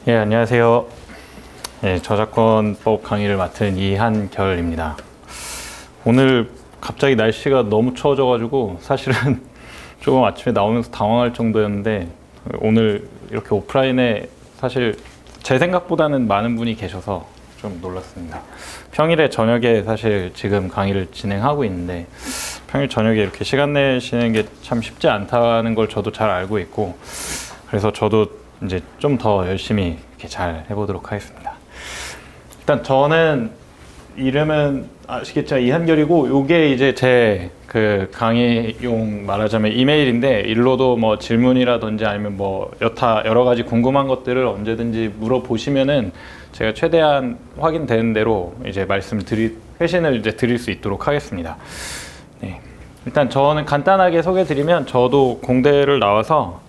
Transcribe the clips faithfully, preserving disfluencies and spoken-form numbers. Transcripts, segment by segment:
예, 안녕하세요. 예, 저작권법 강의를 맡은 이한결입니다. 오늘 갑자기 날씨가 너무 추워져가지고 사실은 조금 아침에 나오면서 당황할 정도였는데, 오늘 이렇게 오프라인에 사실 제 생각보다는 많은 분이 계셔서 좀 놀랐습니다. 평일에 저녁에 사실 지금 강의를 진행하고 있는데, 평일 저녁에 이렇게 시간 내시는 게 참 쉽지 않다는 걸 저도 잘 알고 있고, 그래서 저도 이제 좀 더 열심히 이렇게 잘 해보도록 하겠습니다. 일단 저는 이름은 아시겠죠? 이한결이고, 요게 이제 제 그 강의용 말하자면 이메일인데, 일로도 뭐 질문이라든지 아니면 뭐 여타 여러 가지 궁금한 것들을 언제든지 물어보시면은 제가 최대한 확인되는 대로 이제 말씀 드릴, 회신을 이제 드릴 수 있도록 하겠습니다. 네. 일단 저는 간단하게 소개 드리면, 저도 공대를 나와서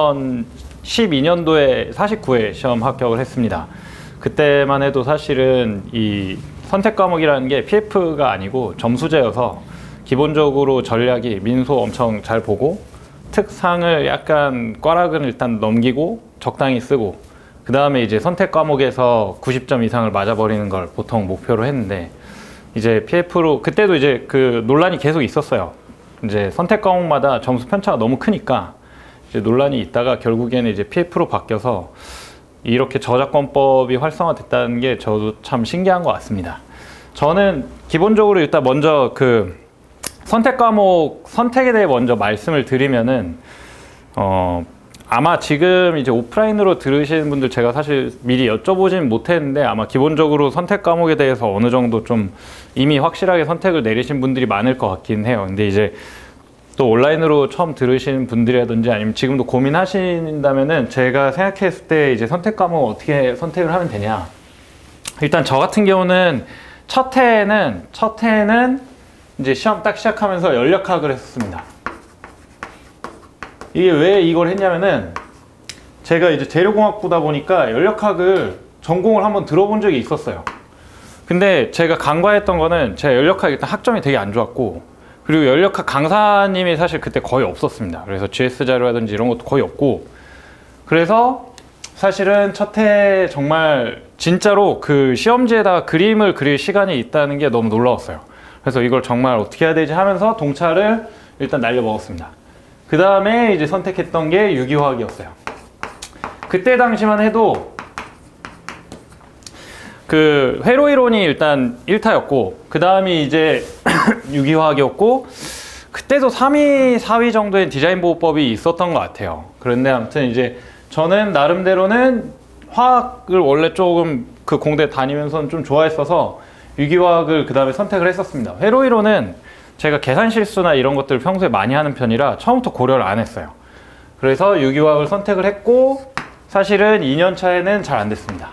이천십이 년도에 사십구 회 시험 합격을 했습니다. 그때만 해도 사실은 이 선택 과목이라는 게 피에프가 아니고 점수제여서, 기본적으로 전략이 민소 엄청 잘 보고 특상을 약간 꽈락은 일단 넘기고 적당히 쓰고, 그 다음에 이제 선택 과목에서 구십 점 이상을 맞아버리는 걸 보통 목표로 했는데, 이제 피에프로 그때도 이제 그 논란이 계속 있었어요. 이제 선택 과목마다 점수 편차가 너무 크니까 이제 논란이 있다가 결국에는 이제 피에프로 바뀌어서 이렇게 저작권법이 활성화됐다는 게 저도 참 신기한 것 같습니다. 저는 기본적으로 일단 먼저 그 선택 과목 선택에 대해 먼저 말씀을 드리면은, 어 아마 지금 이제 오프라인으로 들으시는 분들 제가 사실 미리 여쭤보진 못했는데, 아마 기본적으로 선택 과목에 대해서 어느 정도 좀 이미 확실하게 선택을 내리신 분들이 많을 것 같긴 해요. 근데 이제 또 온라인으로 처음 들으시는 분들이라든지 아니면 지금도 고민하신다면은, 제가 생각했을 때 이제 선택 과목 어떻게 선택을 하면 되냐. 일단 저 같은 경우는 첫 해에는 첫 해에는 이제 시험 딱 시작하면서 연력학을 했었습니다. 이게 왜 이걸 했냐면은, 제가 이제 재료공학부다 보니까 연력학을 전공을 한번 들어본 적이 있었어요. 근데 제가 간과했던 거는, 제가 연력학 일단 학점이 되게 안 좋았고, 그리고 연력학 강사님이 사실 그때 거의 없었습니다. 그래서 지에스 자료라든지 이런 것도 거의 없고, 그래서 사실은 첫 해 정말 진짜로 그 시험지에다가 그림을 그릴 시간이 있다는 게 너무 놀라웠어요. 그래서 이걸 정말 어떻게 해야 되지 하면서 동차를 일단 날려 먹었습니다. 그 다음에 이제 선택했던 게 유기화학이었어요. 그때 당시만 해도 그 회로이론이 일단 일 타였고, 그 다음이 이제 유기화학이었고, 그때도 삼 위, 사 위 정도의 디자인 보호법이 있었던 것 같아요. 그런데 아무튼 이제 저는 나름대로는 화학을 원래 조금 그 공대 다니면서는 좀 좋아했어서 유기화학을 그 다음에 선택을 했었습니다. 회로이론은 제가 계산 실수나 이런 것들을 평소에 많이 하는 편이라 처음부터 고려를 안 했어요. 그래서 유기화학을 선택을 했고, 사실은 이 년 차에는 잘 안 됐습니다.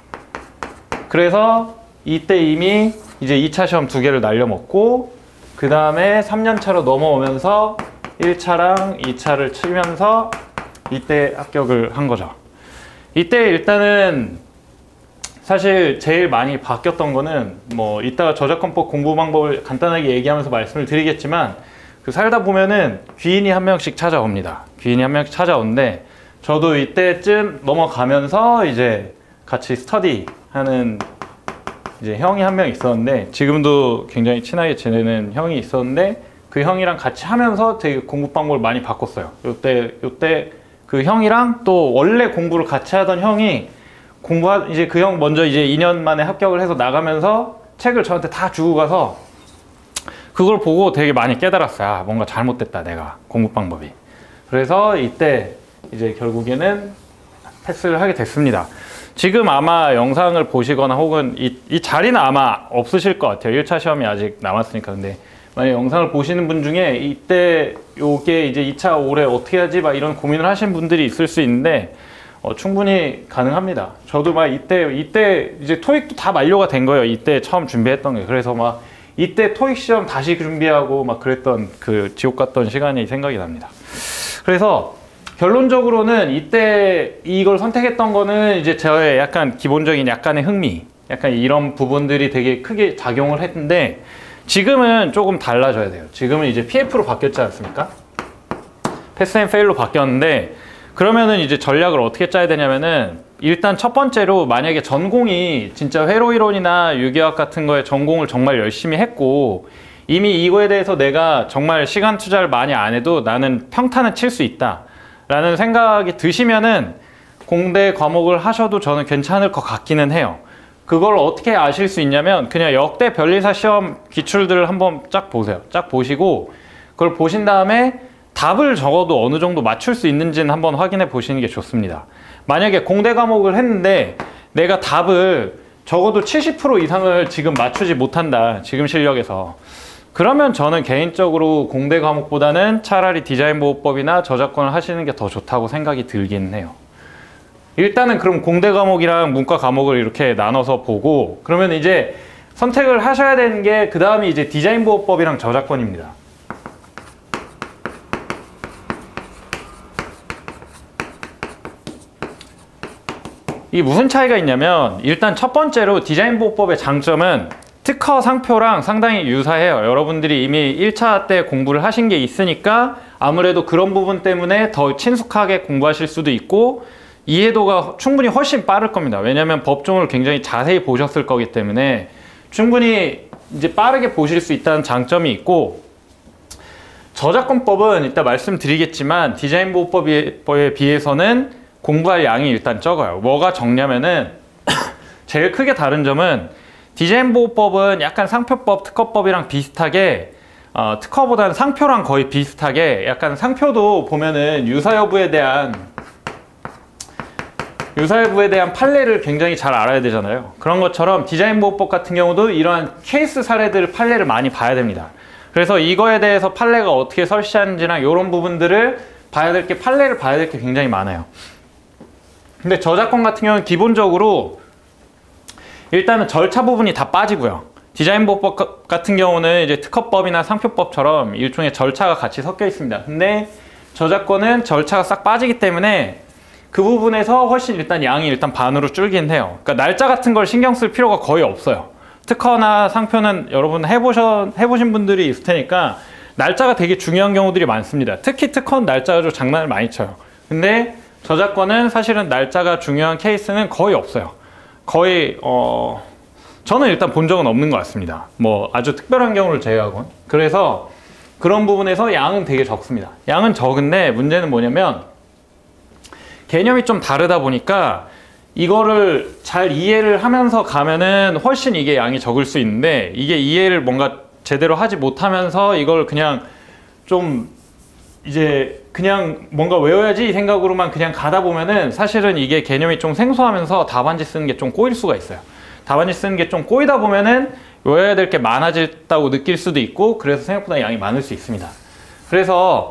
그래서 이때 이미 이제 이 차 시험 두 개를 날려먹고, 그 다음에 삼 년 차로 넘어오면서 일 차랑 이 차를 치면서 이때 합격을 한 거죠. 이때 일단은 사실 제일 많이 바뀌었던 거는, 뭐 이따가 저작권법 공부 방법을 간단하게 얘기하면서 말씀을 드리겠지만, 그 살다 보면은 귀인이 한 명씩 찾아옵니다. 귀인이 한 명씩 찾아오는데, 저도 이때쯤 넘어가면서 이제 같이 스터디 하는 이제 형이 한 명 있었는데, 지금도 굉장히 친하게 지내는 형이 있었는데, 그 형이랑 같이 하면서 되게 공부 방법을 많이 바꿨어요. 요때 요때 그 형이랑 또 원래 공부를 같이 하던 형이 공부하, 이제 그 형 먼저 이제 이 년 만에 합격을 해서 나가면서 책을 저한테 다 주고 가서, 그걸 보고 되게 많이 깨달았어요. 아, 뭔가 잘못됐다, 내가 공부 방법이. 그래서 이때 이제 결국에는 패스를 하게 됐습니다. 지금 아마 영상을 보시거나 혹은 이, 이 자리는 아마 없으실 것 같아요. 일 차 시험이 아직 남았으니까. 근데 만약 영상을 보시는 분 중에 이때 요게 이제 이 차 올해 어떻게 하지 막 이런 고민을 하신 분들이 있을 수 있는데, 어, 충분히 가능합니다. 저도 막 이때 이때 이제 토익도 다 만료가 된 거예요. 이때 처음 준비했던 게. 그래서 막 이때 토익 시험 다시 준비하고 막 그랬던 그 지옥 같던 시간이 생각이 납니다. 그래서 결론적으로는 이때 이걸 선택했던 거는 이제 저의 약간 기본적인 약간의 흥미, 약간 이런 부분들이 되게 크게 작용을 했는데, 지금은 조금 달라져야 돼요. 지금은 이제 피에프로 바뀌었지 않습니까? 패스 앤 페일로 바뀌었는데, 그러면은 이제 전략을 어떻게 짜야 되냐면은 일단 첫 번째로 만약에 전공이 진짜 회로이론이나 유기화학 같은 거에 전공을 정말 열심히 했고 이미 이거에 대해서 내가 정말 시간 투자를 많이 안 해도 나는 평타는 칠 수 있다 라는 생각이 드시면은 공대 과목을 하셔도 저는 괜찮을 것 같기는 해요. 그걸 어떻게 아실 수 있냐면 그냥 역대 변리사 시험 기출들을 한번 쫙 보세요. 쫙 보시고 그걸 보신 다음에 답을 적어도 어느 정도 맞출 수 있는지는 한번 확인해 보시는 게 좋습니다. 만약에 공대 과목을 했는데 내가 답을 적어도 칠십 퍼센트 이상을 지금 맞추지 못한다, 지금 실력에서, 그러면 저는 개인적으로 공대 과목보다는 차라리 디자인보호법이나 저작권을 하시는 게 더 좋다고 생각이 들긴 해요. 일단은 그럼 공대 과목이랑 문과 과목을 이렇게 나눠서 보고 그러면 이제 선택을 하셔야 되는 게 그 다음이 이제 디자인보호법이랑 저작권입니다. 이 무슨 차이가 있냐면 일단 첫 번째로 디자인보호법의 장점은 특허 상표랑 상당히 유사해요. 여러분들이 이미 일 차 때 공부를 하신 게 있으니까 아무래도 그런 부분 때문에 더 친숙하게 공부하실 수도 있고 이해도가 충분히 훨씬 빠를 겁니다. 왜냐하면 법조문을 굉장히 자세히 보셨을 거기 때문에 충분히 이제 빠르게 보실 수 있다는 장점이 있고, 저작권법은 이따 말씀드리겠지만 디자인보호법에 비해서는 공부할 양이 일단 적어요. 뭐가 적냐면은 제일 크게 다른 점은 디자인보호법은 약간 상표법, 특허법이랑 비슷하게 어, 특허보다는 상표랑 거의 비슷하게 약간 상표도 보면은 유사 여부에 대한 유사 여부에 대한 판례를 굉장히 잘 알아야 되잖아요. 그런 것처럼 디자인보호법 같은 경우도 이러한 케이스 사례들 판례를 많이 봐야 됩니다. 그래서 이거에 대해서 판례가 어떻게 설치하는지나 이런 부분들을 봐야 될 게, 판례를 봐야 될 게 굉장히 많아요. 근데 저작권 같은 경우는 기본적으로 일단은 절차 부분이 다 빠지고요. 디자인보호법 같은 경우는 이제 특허법이나 상표법처럼 일종의 절차가 같이 섞여 있습니다. 근데 저작권은 절차가 싹 빠지기 때문에 그 부분에서 훨씬 일단 양이 일단 반으로 줄긴 해요. 그러니까 날짜 같은 걸 신경 쓸 필요가 거의 없어요. 특허나 상표는 여러분 해보셔, 해보신 분들이 있을 테니까 날짜가 되게 중요한 경우들이 많습니다. 특히 특허는 날짜가 좀 장난을 많이 쳐요. 근데 저작권은 사실은 날짜가 중요한 케이스는 거의 없어요. 거의 어 저는 일단 본 적은 없는 것 같습니다. 뭐 아주 특별한 경우를 제외하곤. 그래서 그런 부분에서 양은 되게 적습니다. 양은 적은데 문제는 뭐냐면 개념이 좀 다르다 보니까 이거를 잘 이해를 하면서 가면은 훨씬 이게 양이 적을 수 있는데, 이게 이해를 뭔가 제대로 하지 못하면서 이걸 그냥 좀 이제 그냥 뭔가 외워야지 이 생각으로만 그냥 가다 보면은 사실은 이게 개념이 좀 생소하면서 답안지 쓰는 게 좀 꼬일 수가 있어요. 답안지 쓰는 게 좀 꼬이다 보면은 외워야 될 게 많아졌다고 느낄 수도 있고, 그래서 생각보다 양이 많을 수 있습니다. 그래서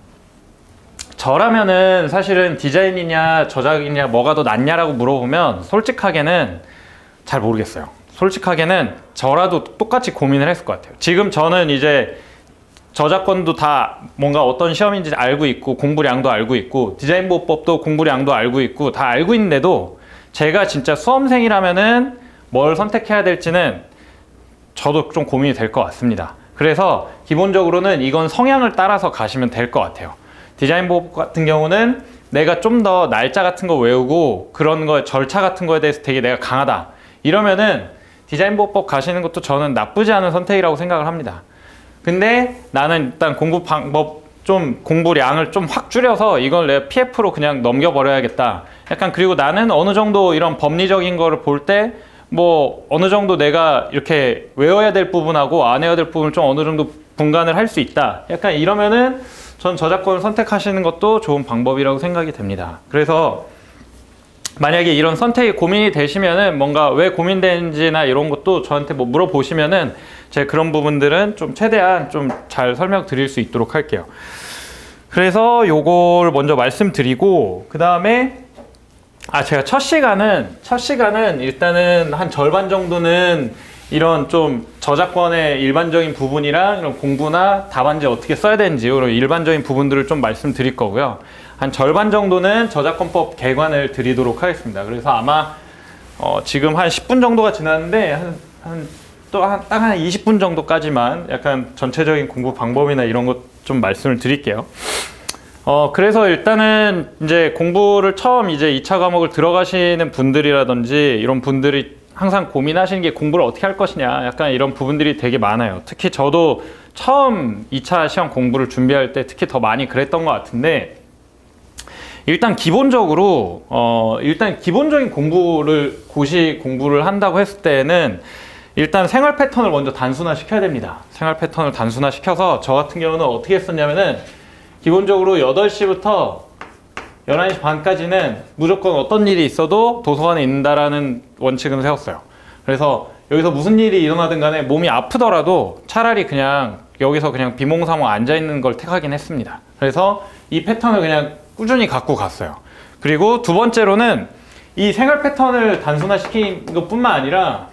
저라면은 사실은 디자인이냐 저작이냐 뭐가 더 낫냐라고 물어보면 솔직하게는 잘 모르겠어요. 솔직하게는 저라도 똑같이 고민을 했을 것 같아요. 지금 저는 이제 저작권도 다 뭔가 어떤 시험인지 알고 있고 공부량도 알고 있고 디자인보호법도 공부량도 알고 있고 다 알고 있는데도 제가 진짜 수험생이라면은 뭘 선택해야 될지는 저도 좀 고민이 될 것 같습니다. 그래서 기본적으로는 이건 성향을 따라서 가시면 될 것 같아요. 디자인보호법 같은 경우는 내가 좀 더 날짜 같은 거 외우고 그런 거 절차 같은 거에 대해서 되게 내가 강하다 이러면은 디자인보호법 가시는 것도 저는 나쁘지 않은 선택이라고 생각을 합니다. 근데 나는 일단 공부 방법 좀 공부량을 좀 확 줄여서 이걸 내가 피에프로 그냥 넘겨버려야겠다. 약간 그리고 나는 어느 정도 이런 법리적인 거를 볼 때 뭐 어느 정도 내가 이렇게 외워야 될 부분하고 안 외워야 될 부분을 좀 어느 정도 분간을 할 수 있다. 약간 이러면은 전 저작권을 선택하시는 것도 좋은 방법이라고 생각이 됩니다. 그래서 만약에 이런 선택이 고민이 되시면은 뭔가 왜 고민되는지나 이런 것도 저한테 뭐 물어보시면은 제가 그런 부분들은 좀 최대한 좀 잘 설명드릴 수 있도록 할게요. 그래서 요걸 먼저 말씀드리고 그 다음에 아 제가 첫 시간은 첫 시간은 일단은 한 절반 정도는 이런 좀 저작권의 일반적인 부분이랑 이런 공부나 답안지 어떻게 써야 되는지 이런 일반적인 부분들을 좀 말씀드릴 거고요. 한 절반 정도는 저작권법 개관을 드리도록 하겠습니다. 그래서 아마 어 지금 한 십 분 정도가 지났는데 한, 한 또 한 딱 한 이십 분 정도까지만 약간 전체적인 공부 방법이나 이런 것 좀 말씀을 드릴게요. 어, 그래서 일단은 이제 공부를 처음 이제 이 차 과목을 들어가시는 분들이라든지 이런 분들이 항상 고민하시는 게 공부를 어떻게 할 것이냐, 약간 이런 부분들이 되게 많아요. 특히 저도 처음 이 차 시험 공부를 준비할 때 특히 더 많이 그랬던 것 같은데, 일단 기본적으로 어 일단 기본적인 공부를 고시 공부를 한다고 했을 때는 일단 생활 패턴을 먼저 단순화 시켜야 됩니다. 생활 패턴을 단순화 시켜서 저 같은 경우는 어떻게 했었냐면은 기본적으로 여덟 시부터 열한 시 반까지는 무조건 어떤 일이 있어도 도서관에 있는다라는 원칙은 세웠어요. 그래서 여기서 무슨 일이 일어나든 간에 몸이 아프더라도 차라리 그냥 여기서 그냥 비몽사몽 앉아 있는 걸 택하긴 했습니다. 그래서 이 패턴을 그냥 꾸준히 갖고 갔어요. 그리고 두 번째로는 이 생활 패턴을 단순화시킨 것뿐만 아니라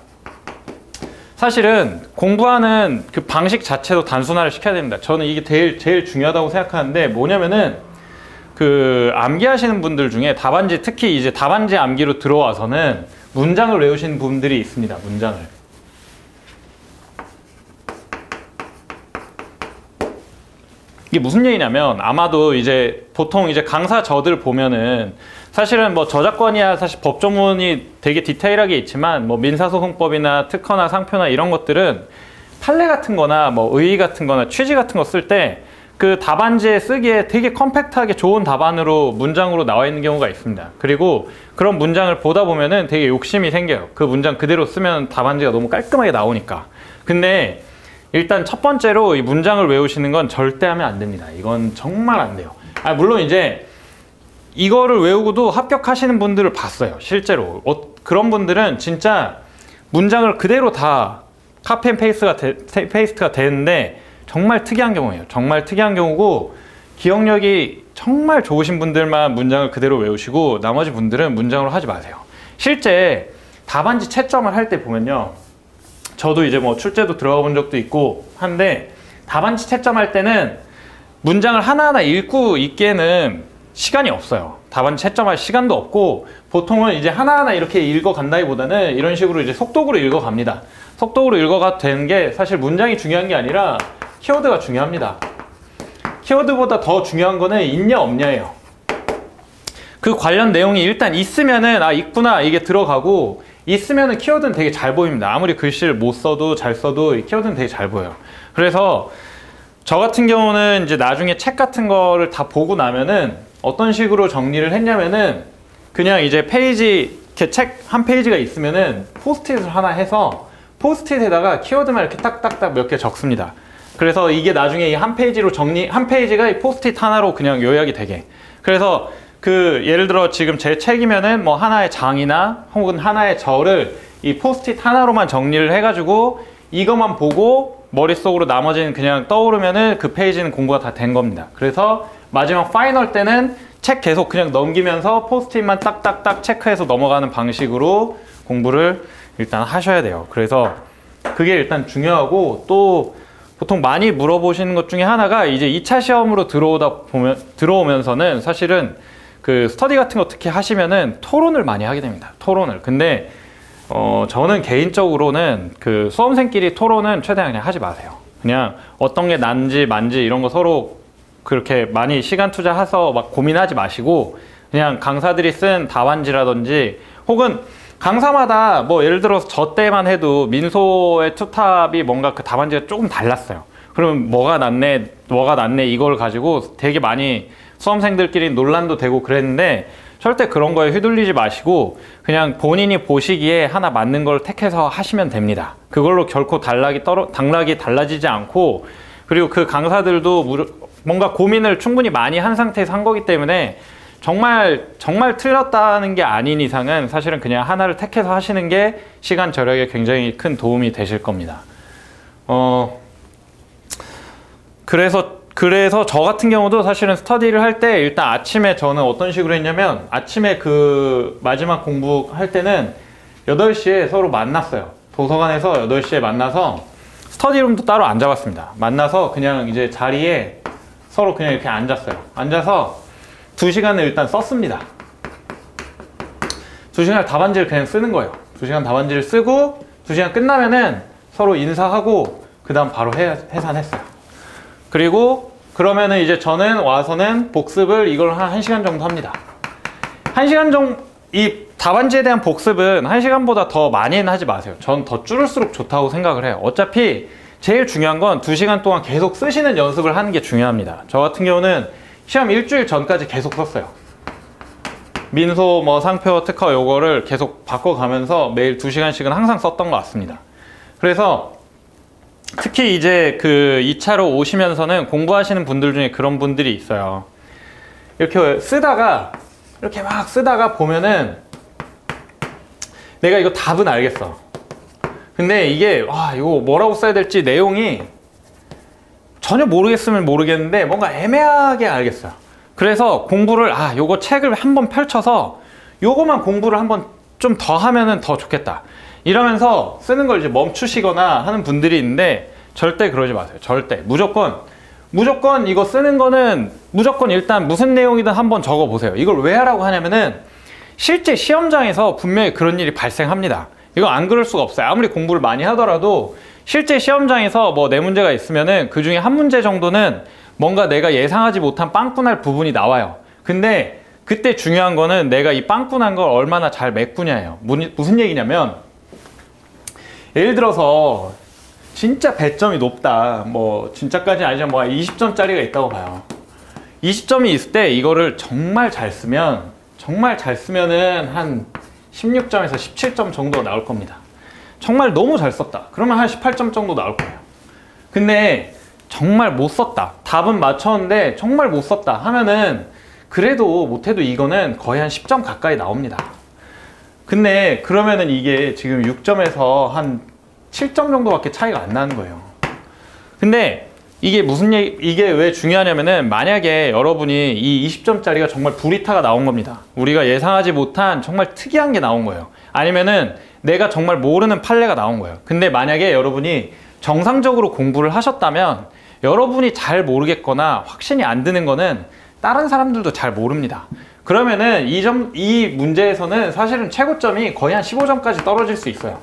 사실은 공부하는 그 방식 자체도 단순화를 시켜야 됩니다. 저는 이게 제일, 제일 중요하다고 생각하는데, 뭐냐면은 그 암기하시는 분들 중에 답안지, 특히 이제 답안지 암기로 들어와서는 문장을 외우시는 분들이 있습니다. 문장을. 이게 무슨 얘기냐면, 아마도 이제 보통 이제 강사 저들 보면은 사실은 뭐 저작권이야 사실 법조문이 되게 디테일하게 있지만, 뭐 민사소송법이나 특허나 상표나 이런 것들은 판례 같은 거나 뭐 의의 같은 거나 취지 같은 거 쓸 때 그 답안지에 쓰기에 되게 컴팩트하게 좋은 답안으로 문장으로 나와 있는 경우가 있습니다. 그리고 그런 문장을 보다 보면은 되게 욕심이 생겨요. 그 문장 그대로 쓰면 답안지가 너무 깔끔하게 나오니까. 근데 일단 첫 번째로 이 문장을 외우시는 건 절대 하면 안 됩니다. 이건 정말 안 돼요. 아, 물론 이제 이거를 외우고도 합격하시는 분들을 봤어요. 실제로. 어, 그런 분들은 진짜 문장을 그대로 다 카피 앤 페이스트가, 되, 페이스트가 되는데 정말 특이한 경우예요. 정말 특이한 경우고, 기억력이 정말 좋으신 분들만 문장을 그대로 외우시고 나머지 분들은 문장으로 하지 마세요. 실제 답안지 채점을 할 때 보면요, 저도 이제 뭐 출제도 들어가 본 적도 있고 한데, 답안지 채점할 때는 문장을 하나하나 읽고 있기에는 시간이 없어요. 답안지 채점할 시간도 없고, 보통은 이제 하나하나 이렇게 읽어 간다기보다는 이런 식으로 이제 속독으로 읽어 갑니다. 속독으로 읽어가도 되는 게 사실 문장이 중요한 게 아니라 키워드가 중요합니다. 키워드보다 더 중요한 거는 있냐 없냐예요. 그 관련 내용이 일단 있으면은 아 있구나 이게 들어가고, 있으면은 키워드는 되게 잘 보입니다. 아무리 글씨를 못 써도 잘 써도 이 키워드는 되게 잘 보여요. 그래서 저 같은 경우는 이제 나중에 책 같은 거를 다 보고 나면은 어떤 식으로 정리를 했냐면은, 그냥 이제 페이지, 이렇게 책 한 페이지가 있으면은 포스트잇을 하나 해서 포스트잇에다가 키워드만 이렇게 딱딱딱 몇 개 적습니다. 그래서 이게 나중에 이 한 페이지로 정리, 한 페이지가 이 포스트잇 하나로 그냥 요약이 되게. 그래서 그 예를 들어 지금 제 책이면은 뭐 하나의 장이나 혹은 하나의 절을 이 포스트잇 하나로만 정리를 해가지고 이것만 보고 머릿속으로 나머지는 그냥 떠오르면은 그 페이지는 공부가 다 된 겁니다. 그래서 마지막 파이널 때는 책 계속 그냥 넘기면서 포스트잇만 딱딱딱 체크해서 넘어가는 방식으로 공부를 일단 하셔야 돼요. 그래서 그게 일단 중요하고, 또 보통 많이 물어보시는 것 중에 하나가 이제 이 차 시험으로 들어오다 보면, 들어오면서는 사실은 그 스터디 같은 거 특히 하시면은 토론을 많이 하게 됩니다. 토론을. 근데 어 저는 개인적으로는 그 수험생끼리 토론은 최대한 그냥 하지 마세요. 그냥 어떤 게 난지 만지 이런 거 서로 그렇게 많이 시간 투자해서 막 고민하지 마시고, 그냥 강사들이 쓴 답안지라든지, 혹은 강사마다 뭐 예를 들어서 저 때만 해도 민소의 투탑이 뭔가 그 답안지가 조금 달랐어요. 그러면 뭐가 낫네 뭐가 낫네 이걸 가지고 되게 많이 수험생들끼리 논란도 되고 그랬는데, 절대 그런 거에 휘둘리지 마시고 그냥 본인이 보시기에 하나 맞는 걸 택해서 하시면 됩니다. 그걸로 결코 단락이 떨어 당락이 달라지지 않고, 그리고 그 강사들도 뭔가 고민을 충분히 많이 한 상태에서 한 거기 때문에 정말 정말 틀렸다는 게 아닌 이상은 사실은 그냥 하나를 택해서 하시는 게 시간 절약에 굉장히 큰 도움이 되실 겁니다. 어 그래서 그래서 저 같은 경우도 사실은 스터디를 할 때 일단 아침에 저는 어떤 식으로 했냐면, 아침에 그 마지막 공부할 때는 여덟 시에 서로 만났어요. 도서관에서 여덟 시에 만나서 스터디룸도 따로 안 잡았습니다. 만나서 그냥 이제 자리에 서로 그냥 이렇게 앉았어요. 앉아서 두 시간을 일단 썼습니다. 두 시간 답안지를 그냥 쓰는 거예요. 두 시간 답안지를 쓰고 두 시간 끝나면은 서로 인사하고 그 다음 바로 해, 해산했어요. 그리고 그러면은 이제 저는 와서는 복습을 이걸 한 1시간 정도 합니다. 한 시간 정도, 이 답안지에 대한 복습은 한 시간보다 더 많이는 하지 마세요. 전 더 줄일수록 좋다고 생각을 해요. 어차피 제일 중요한 건 두 시간 동안 계속 쓰시는 연습을 하는 게 중요합니다. 저 같은 경우는 시험 일주일 전까지 계속 썼어요. 민소, 뭐 상표, 특허 요거를 계속 바꿔가면서 매일 두 시간씩은 항상 썼던 것 같습니다. 그래서 특히 이제 그 이 차로 오시면서는 공부하시는 분들 중에 그런 분들이 있어요. 이렇게 쓰다가 이렇게 막 쓰다가 보면은 내가 이거 답은 알겠어. 근데 이게 와 이거 뭐라고 써야 될지 내용이 전혀 모르겠으면 모르겠는데 뭔가 애매하게 알겠어요. 그래서 공부를 아 요거 책을 한번 펼쳐서 요거만 공부를 한번 좀 더 하면은 더 좋겠다 이러면서 쓰는 걸 이제 멈추시거나 하는 분들이 있는데 절대 그러지 마세요. 절대. 무조건 무조건 이거 쓰는 거는 무조건 일단 무슨 내용이든 한번 적어 보세요. 이걸 왜 하라고 하냐면은 실제 시험장에서 분명히 그런 일이 발생합니다. 이거 안 그럴 수가 없어요. 아무리 공부를 많이 하더라도 실제 시험장에서 뭐 네 문제가 있으면은 그 중에 한 문제 정도는 뭔가 내가 예상하지 못한 빵꾸날 부분이 나와요. 근데 그때 중요한 거는 내가 이 빵꾸난 걸 얼마나 잘 메꾸냐예요. 무슨 얘기냐면 예를 들어서 진짜 배점이 높다, 뭐 진짜까지는 아니지만 뭐 이십 점짜리가 있다고 봐요. 이십 점이 있을 때 이거를 정말 잘 쓰면 정말 잘 쓰면은 한 십육 점에서 십칠 점 정도 나올 겁니다. 정말 너무 잘 썼다 그러면 한 십팔 점 정도 나올 거예요. 근데 정말 못 썼다, 답은 맞췄는데 정말 못 썼다 하면은 그래도 못해도 이거는 거의 한 십 점 가까이 나옵니다. 근데 그러면은 이게 지금 육 점에서 한 칠 점 정도밖에 차이가 안 나는 거예요. 근데 이게 무슨 얘기, 이게 왜 중요하냐면은 만약에 여러분이 이 이십 점짜리가 정말 불이타가 나온 겁니다. 우리가 예상하지 못한 정말 특이한 게 나온 거예요. 아니면은 내가 정말 모르는 판례가 나온 거예요. 근데 만약에 여러분이 정상적으로 공부를 하셨다면 여러분이 잘 모르겠거나 확신이 안 드는 거는 다른 사람들도 잘 모릅니다. 그러면은 이 점, 이 문제에서는 사실은 최고점이 거의 한 십오 점까지 떨어질 수 있어요.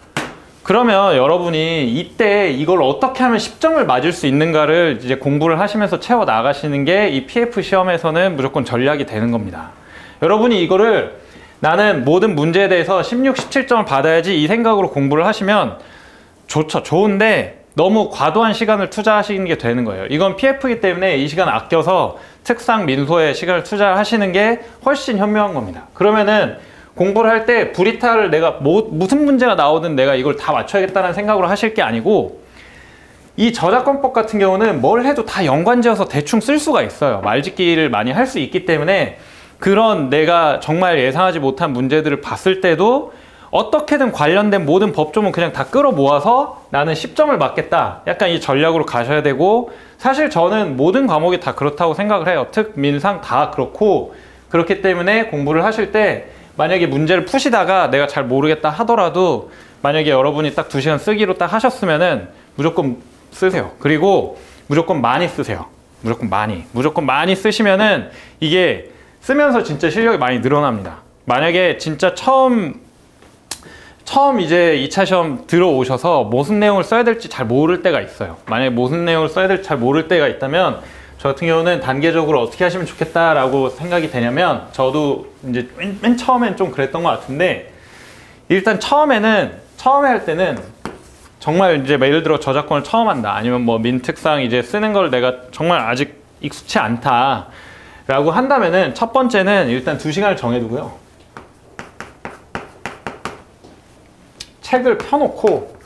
그러면 여러분이 이때 이걸 어떻게 하면 십 점을 맞을 수 있는가를 이제 공부를 하시면서 채워 나가시는 게 이 피에프 시험에서는 무조건 전략이 되는 겁니다. 여러분이 이거를 나는 모든 문제에 대해서 십육, 십칠 점을 받아야지 이 생각으로 공부를 하시면 좋죠. 좋은데 너무 과도한 시간을 투자하시는 게 되는 거예요. 이건 피에프이기 때문에 이 시간 아껴서 특상, 민소에 시간을 투자하시는 게 훨씬 현명한 겁니다. 그러면은 공부를 할 때 불이타를 내가 뭐, 무슨 문제가 나오든 내가 이걸 다 맞춰야겠다는 생각으로 하실 게 아니고 이 저작권법 같은 경우는 뭘 해도 다 연관지어서 대충 쓸 수가 있어요. 말짓기를 많이 할 수 있기 때문에 그런 내가 정말 예상하지 못한 문제들을 봤을 때도 어떻게든 관련된 모든 법조문 그냥 다 끌어 모아서 나는 십 점을 맞겠다 약간 이 전략으로 가셔야 되고, 사실 저는 모든 과목이 다 그렇다고 생각을 해요. 특, 민, 상 다 그렇고, 그렇기 때문에 공부를 하실 때 만약에 문제를 푸시다가 내가 잘 모르겠다 하더라도 만약에 여러분이 딱 두 시간 쓰기로 딱 하셨으면은 무조건 쓰세요. 그리고 무조건 많이 쓰세요. 무조건 많이 무조건 많이 쓰시면은 이게 쓰면서 진짜 실력이 많이 늘어납니다. 만약에 진짜 처음 처음 이제 이 차 시험 들어오셔서 무슨 내용을 써야 될지 잘 모를 때가 있어요. 만약에 무슨 내용을 써야 될지 잘 모를 때가 있다면 저 같은 경우는 단계적으로 어떻게 하시면 좋겠다라고 생각이 되냐면, 저도 이제 맨, 맨 처음엔 좀 그랬던 것 같은데, 일단 처음에는 처음에 할 때는 정말 이제 예를 들어 저작권을 처음 한다, 아니면 뭐 민특상 이제 쓰는 걸 내가 정말 아직 익숙치 않다 라고 한다면은 첫 번째는 일단 두 시간을 정해두고요, 책을 펴놓고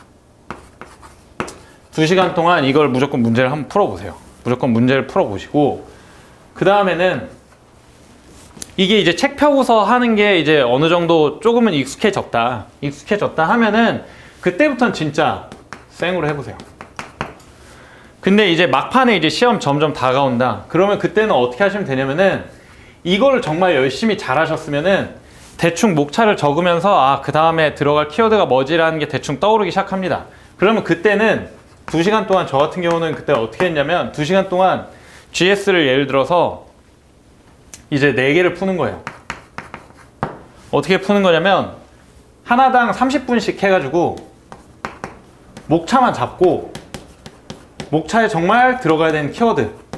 두 시간 동안 이걸 무조건 문제를 한번 풀어보세요. 무조건 문제를 풀어보시고, 그 다음에는 이게 이제 책 펴고서 하는 게 이제 어느 정도 조금은 익숙해졌다 익숙해졌다 하면은 그때부터는 진짜 생으로 해보세요. 근데 이제 막판에 이제 시험 점점 다가온다 그러면 그때는 어떻게 하시면 되냐면은, 이거를 정말 열심히 잘 하셨으면은 대충 목차를 적으면서 아, 그 다음에 들어갈 키워드가 뭐지라는 게 대충 떠오르기 시작합니다. 그러면 그때는 두 시간 동안, 저 같은 경우는 그때 어떻게 했냐면 두 시간 동안 지에스를 예를 들어서 이제 네 개를 푸는 거예요. 어떻게 푸는 거냐면 하나당 삼십 분씩 해가지고 목차만 잡고 목차에 정말 들어가야 되는 키워드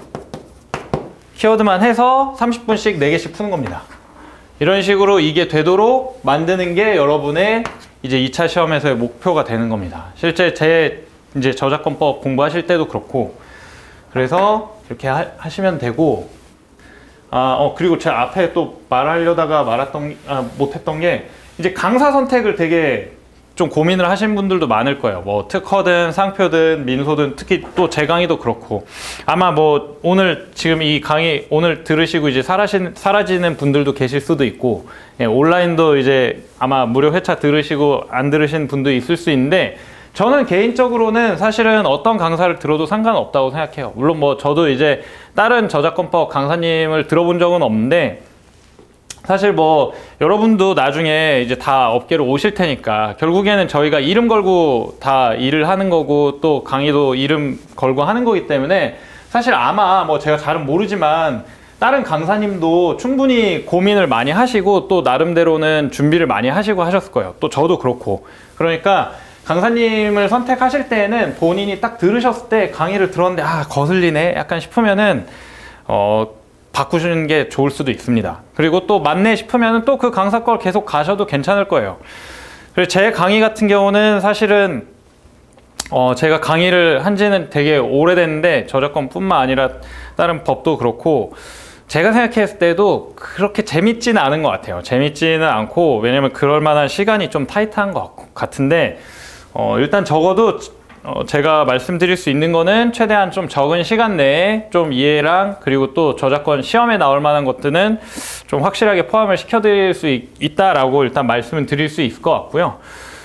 키워드만 해서 삼십 분씩 네 개씩 푸는 겁니다. 이런 식으로 이게 되도록 만드는 게 여러분의 이제 이 차 시험에서의 목표가 되는 겁니다. 실제 제 이제 저작권법 공부하실 때도 그렇고, 그래서 이렇게 하, 하시면 되고, 아, 어, 그리고 제가 앞에 또 말하려다가 말았던, 아, 못했던 게, 이제 강사 선택을 되게 좀 고민을 하신 분들도 많을 거예요. 뭐 특허든 상표든 민소든, 특히 또 제 강의도 그렇고, 아마 뭐 오늘 지금 이 강의 오늘 들으시고 이제 사라진, 사라지는 분들도 계실 수도 있고, 예, 온라인도 이제 아마 무료 회차 들으시고 안 들으신 분도 있을 수 있는데, 저는 개인적으로는 사실은 어떤 강사를 들어도 상관없다고 생각해요. 물론 뭐 저도 이제 다른 저작권법 강사님을 들어본 적은 없는데, 사실 뭐 여러분도 나중에 이제 다 업계로 오실 테니까 결국에는 저희가 이름 걸고 다 일을 하는 거고, 또 강의도 이름 걸고 하는 거기 때문에 사실 아마 뭐 제가 잘은 모르지만 다른 강사님도 충분히 고민을 많이 하시고 또 나름대로는 준비를 많이 하시고 하셨을 거예요. 또 저도 그렇고. 그러니까 강사님을 선택하실 때는 본인이 딱 들으셨을 때 강의를 들었는데 아 거슬리네 약간 싶으면은 어 바꾸시는 게 좋을 수도 있습니다. 그리고 또 맞네 싶으면 또 그 강사 걸 계속 가셔도 괜찮을 거예요. 그리고 제 강의 같은 경우는 사실은 어 제가 강의를 한 지는 되게 오래됐는데, 저작권뿐만 아니라 다른 법도 그렇고 제가 생각했을 때도 그렇게 재밌지는 않은 것 같아요. 재밌지는 않고, 왜냐면 그럴 만한 시간이 좀 타이트한 것 같은데, 어 일단 적어도 어, 제가 말씀드릴 수 있는 거는 최대한 좀 적은 시간 내에 좀 이해랑, 그리고 또 저작권 시험에 나올 만한 것들은 좀 확실하게 포함을 시켜드릴 수 있, 있다라고 일단 말씀을 드릴 수 있을 것 같고요.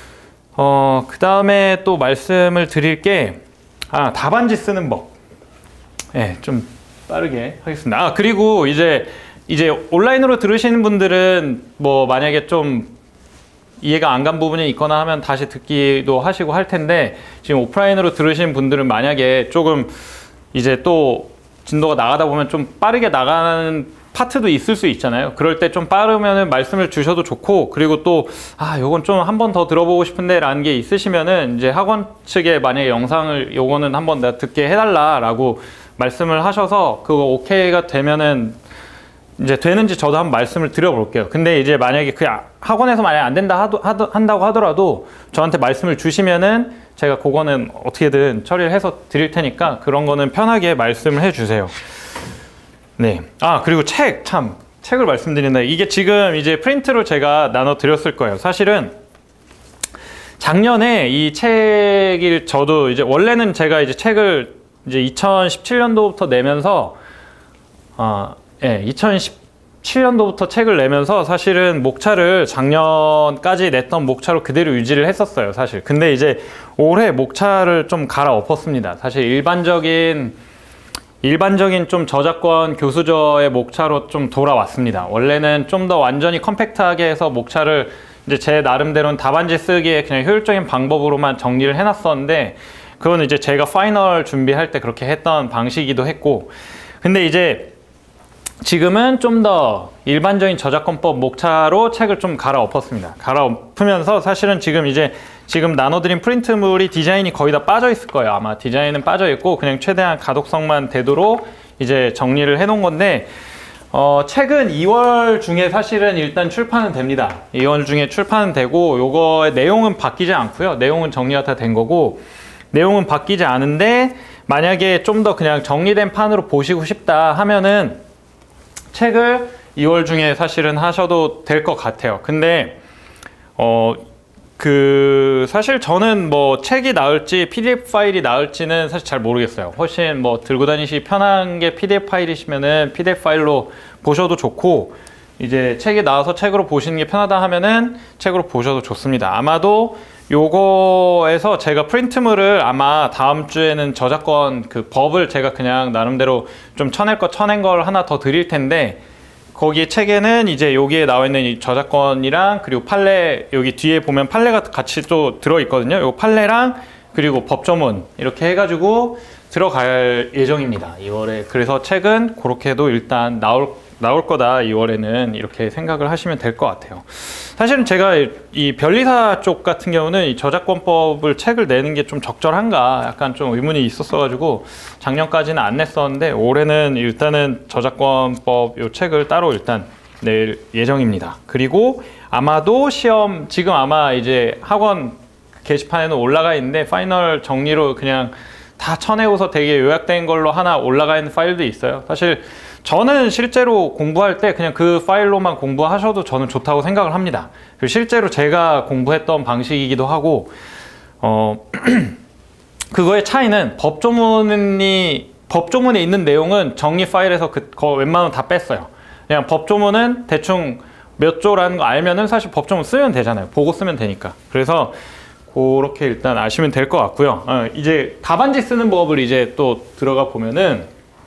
어, 그 다음에 또 말씀을 드릴 게, 아, 답안지 쓰는 법. 네, 좀 빠르게 하겠습니다. 아, 그리고 이제, 이제 온라인으로 들으시는 분들은 뭐 만약에 좀 이해가 안 간 부분이 있거나 하면 다시 듣기도 하시고 할 텐데, 지금 오프라인으로 들으신 분들은 만약에 조금 이제 또 진도가 나가다 보면 좀 빠르게 나가는 파트도 있을 수 있잖아요. 그럴 때 좀 빠르면은 말씀을 주셔도 좋고, 그리고 또 아 요건 좀 한 번 더 들어보고 싶은데 라는 게 있으시면은 이제 학원 측에 만약에 영상을 요거는 한번 내가 듣게 해달라 라고 말씀을 하셔서 그거 오케이가 되면은 이제 되는지 저도 한번 말씀을 드려볼게요. 근데 이제 만약에 그 학원에서 만약에 안 된다 하도, 하도, 한다고 하더라도 저한테 말씀을 주시면은 제가 그거는 어떻게든 처리를 해서 드릴 테니까 그런 거는 편하게 말씀을 해주세요. 네. 아, 그리고 책, 참 책을 말씀드린다. 이게 지금 이제 프린트로 제가 나눠 드렸을 거예요. 사실은 작년에 이 책을 저도 이제 원래는 제가 이제 책을 이제 이천십칠 년도부터 내면서 아 예, 이천십칠 년도부터 책을 내면서 사실은 목차를 작년까지 냈던 목차로 그대로 유지를 했었어요, 사실. 근데 이제 올해 목차를 좀 갈아엎었습니다. 사실 일반적인 일반적인 좀 저작권 교수저의 목차로 좀 돌아왔습니다. 원래는 좀 더 완전히 컴팩트하게 해서 목차를 이제 제 나름대로는 답안지 쓰기에 그냥 효율적인 방법으로만 정리를 해놨었는데, 그건 이제 제가 파이널 준비할 때 그렇게 했던 방식이기도 했고, 근데 이제 지금은 좀 더 일반적인 저작권법 목차로 책을 좀 갈아엎었습니다. 갈아엎으면서 사실은 지금 이제 지금 나눠드린 프린트물이 디자인이 거의 다 빠져 있을 거예요. 아마 디자인은 빠져 있고 그냥 최대한 가독성만 되도록 이제 정리를 해 놓은 건데, 어, 책은 이월 중에 사실은 일단 출판은 됩니다. 이월 중에 출판은 되고, 요거의 내용은 바뀌지 않고요. 내용은 정리가 다 된 거고, 내용은 바뀌지 않은데 만약에 좀 더 그냥 정리된 판으로 보시고 싶다 하면은 책을 이월 중에 사실은 하셔도 될 것 같아요. 근데 어 그 사실 저는 뭐 책이 나을지 피디에프 파일이 나을지는 사실 잘 모르겠어요. 훨씬 뭐 들고 다니시 편한 게 피디에프 파일이시면은 피디에프 파일로 보셔도 좋고, 이제 책이 나와서 책으로 보시는 게 편하다 하면은 책으로 보셔도 좋습니다. 아마도 요거에서 제가 프린트물을 아마 다음 주에는 저작권 그 법을 제가 그냥 나름대로 좀 쳐낼 거 쳐낸 걸 하나 더 드릴 텐데, 거기 책에는 이제 여기에 나와 있는 이 저작권이랑 그리고 판례, 여기 뒤에 보면 판례가 같이 또 들어 있거든요. 요 판례랑 그리고 법조문 이렇게 해가지고 들어갈 예정입니다, 이월에. 그래서 책은 그렇게도 일단 나올 나올 거다 이월에는, 이렇게 생각을 하시면 될 것 같아요. 사실은 제가 이 변리사 쪽 같은 경우는 이 저작권법을 책을 내는 게 좀 적절한가 약간 좀 의문이 있었어 가지고 작년까지는 안 냈었는데, 올해는 일단은 저작권법 요 책을 따로 일단 낼 예정입니다. 그리고 아마도 시험, 지금 아마 이제 학원 게시판에는 올라가 있는데 파이널 정리로 그냥 다 쳐내고서 되게 요약된 걸로 하나 올라가 있는 파일도 있어요. 사실 저는 실제로 공부할 때 그냥 그 파일로만 공부하셔도 저는 좋다고 생각을 합니다. 그리고 실제로 제가 공부했던 방식이기도 하고, 어 그거의 차이는 법조문이 법조문에 있는 내용은 정리 파일에서 그 거 웬만하면 다 뺐어요. 그냥 법조문은 대충 몇 조라는 거 알면은 사실 법조문 쓰면 되잖아요. 보고 쓰면 되니까. 그래서 그렇게 일단 아시면 될 것 같고요. 어, 이제 답안지 쓰는 법을 이제 또 들어가 보면은,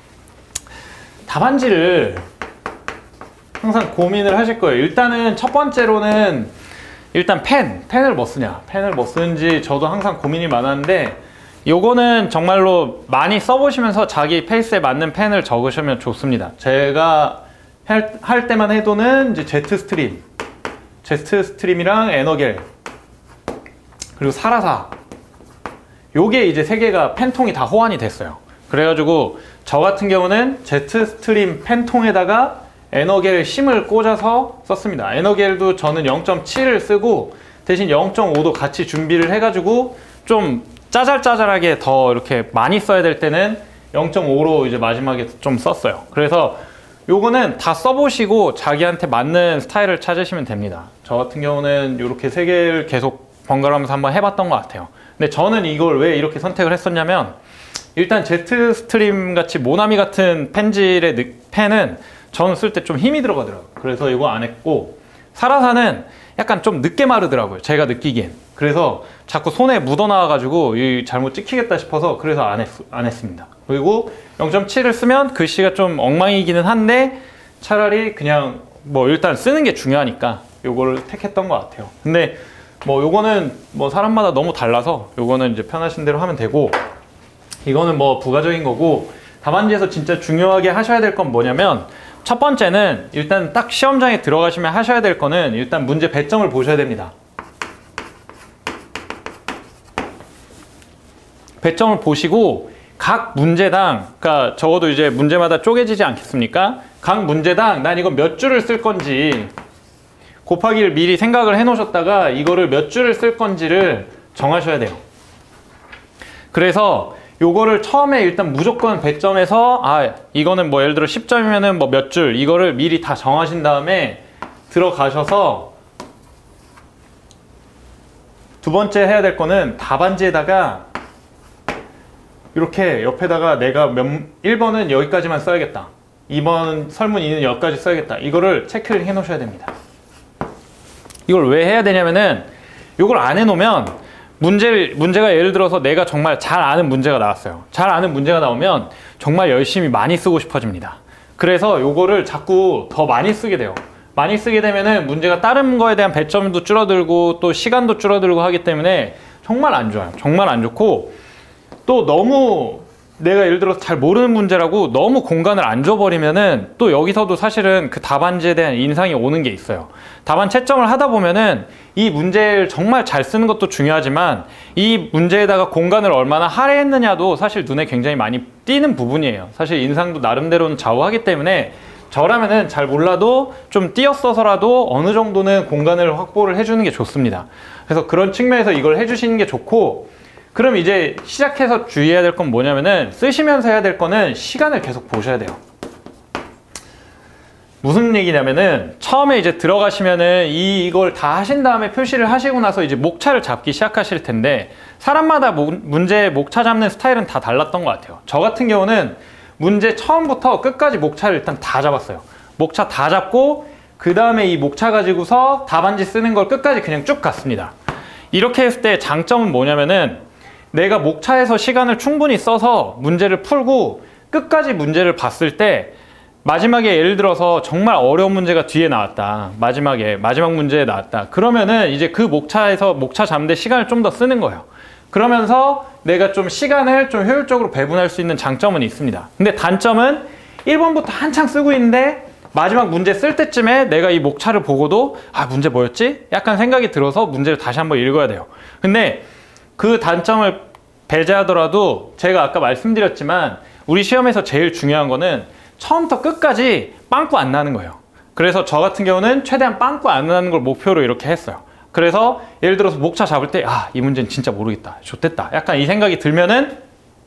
답안지를 항상 고민을 하실 거예요. 일단은 첫 번째로는 일단 펜, 펜을 뭐 쓰냐, 펜을 뭐 쓰는지 저도 항상 고민이 많았는데, 요거는 정말로 많이 써보시면서 자기 페이스에 맞는 펜을 적으시면 좋습니다. 제가 할, 할 때만 해도는 이제 제트스트림, 제트스트림이랑 에너겔, 그리고 사라사, 요게 이제 세 개가 펜통이 다 호환이 됐어요. 그래가지고 저 같은 경우는 제트스트림 펜통에다가 에너겔 심을 꽂아서 썼습니다. 에너겔도 저는 영 점 칠을 쓰고 대신 영 점 오도 같이 준비를 해가지고 좀 짜잘짜잘하게 더 이렇게 많이 써야 될 때는 영 점 오로 이제 마지막에 좀 썼어요. 그래서 요거는 다 써보시고 자기한테 맞는 스타일을 찾으시면 됩니다. 저 같은 경우는 이렇게 세 개를 계속 번갈아가면서 한번 해봤던 것 같아요. 근데 저는 이걸 왜 이렇게 선택을 했었냐면, 일단 제트스트림 같이 모나미 같은 펜질의 펜은 저는 쓸 때 좀 힘이 들어가더라고요. 그래서 이거 안 했고, 사라사는 약간 좀 늦게 마르더라고요, 제가 느끼기엔. 그래서 자꾸 손에 묻어 나와가지고 이 잘못 찍히겠다 싶어서 그래서 안, 했, 안 했습니다. 그리고 영 점 칠을 쓰면 글씨가 좀 엉망이기는 한데 차라리 그냥 뭐 일단 쓰는 게 중요하니까 요거를 택했던 것 같아요. 근데 뭐 요거는 뭐 사람마다 너무 달라서 요거는 이제 편하신 대로 하면 되고, 이거는 뭐 부가적인 거고, 답안지에서 진짜 중요하게 하셔야 될 건 뭐냐면, 첫 번째는 일단 딱 시험장에 들어가시면 하셔야 될 거는 일단 문제 배점을 보셔야 됩니다. 배점을 보시고 각 문제당, 그러니까 적어도 이제 문제마다 쪼개지지 않겠습니까? 각 문제당 난 이거 몇 줄을 쓸 건지 곱하기를 미리 생각을 해 놓으셨다가 이거를 몇 줄을 쓸 건지를 정하셔야 돼요. 그래서 요거를 처음에 일단 무조건 배점에서, 아 이거는 뭐 예를 들어 십 점이면은 뭐 몇 줄, 이거를 미리 다 정하신 다음에 들어가셔서, 두 번째 해야 될 거는 답안지에다가 이렇게 옆에다가 내가 몇, 일 번은 여기까지만 써야겠다, 이 번 설문 이는 여기까지 써야겠다, 이거를 체크를 해 놓으셔야 됩니다. 이걸 왜 해야 되냐면은, 이걸 안 해놓으면 문제를, 문제가 예를 들어서 내가 정말 잘 아는 문제가 나왔어요. 잘 아는 문제가 나오면 정말 열심히 많이 쓰고 싶어집니다. 그래서 요거를 자꾸 더 많이 쓰게 돼요. 많이 쓰게 되면은 문제가 다른 거에 대한 배점도 줄어들고 또 시간도 줄어들고 하기 때문에 정말 안 좋아요. 정말 안 좋고, 또 너무 내가 예를 들어서 잘 모르는 문제라고 너무 공간을 안 줘버리면은 또 여기서도 사실은 그 답안지에 대한 인상이 오는 게 있어요. 답안 채점을 하다 보면은 이 문제를 정말 잘 쓰는 것도 중요하지만 이 문제에다가 공간을 얼마나 할애했느냐도 사실 눈에 굉장히 많이 띄는 부분이에요. 사실 인상도 나름대로는 좌우하기 때문에 저라면은 잘 몰라도 좀 띄었어서라도 어느 정도는 공간을 확보를 해주는 게 좋습니다. 그래서 그런 측면에서 이걸 해주시는 게 좋고, 그럼 이제 시작해서 주의해야 될 건 뭐냐면은, 쓰시면서 해야 될 거는 시간을 계속 보셔야 돼요. 무슨 얘기냐면은, 처음에 이제 들어가시면은 이, 이걸 다 하신 다음에 표시를 하시고 나서 이제 목차를 잡기 시작하실 텐데, 사람마다 모, 문제 목차 잡는 스타일은 다 달랐던 것 같아요. 저 같은 경우는 문제 처음부터 끝까지 목차를 일단 다 잡았어요. 목차 다 잡고 그 다음에 이 목차 가지고서 답안지 쓰는 걸 끝까지 그냥 쭉 갔습니다. 이렇게 했을 때 장점은 뭐냐면은, 내가 목차에서 시간을 충분히 써서 문제를 풀고 끝까지 문제를 봤을 때 마지막에 예를 들어서 정말 어려운 문제가 뒤에 나왔다, 마지막에 마지막 문제에 나왔다, 그러면은 이제 그 목차에서 목차 잡는데 시간을 좀 더 쓰는 거예요. 그러면서 내가 좀 시간을 좀 효율적으로 배분할 수 있는 장점은 있습니다. 근데 단점은 일 번부터 한창 쓰고 있는데 마지막 문제 쓸 때쯤에 내가 이 목차를 보고도 아 문제 뭐였지? 약간 생각이 들어서 문제를 다시 한번 읽어야 돼요. 근데 그 단점을 배제하더라도 제가 아까 말씀드렸지만 우리 시험에서 제일 중요한 거는 처음부터 끝까지 빵꾸 안 나는 거예요. 그래서 저 같은 경우는 최대한 빵꾸 안 나는 걸 목표로 이렇게 했어요. 그래서 예를 들어서 목차 잡을 때 아, 이 문제는 진짜 모르겠다. 좋댔다. 약간 이 생각이 들면은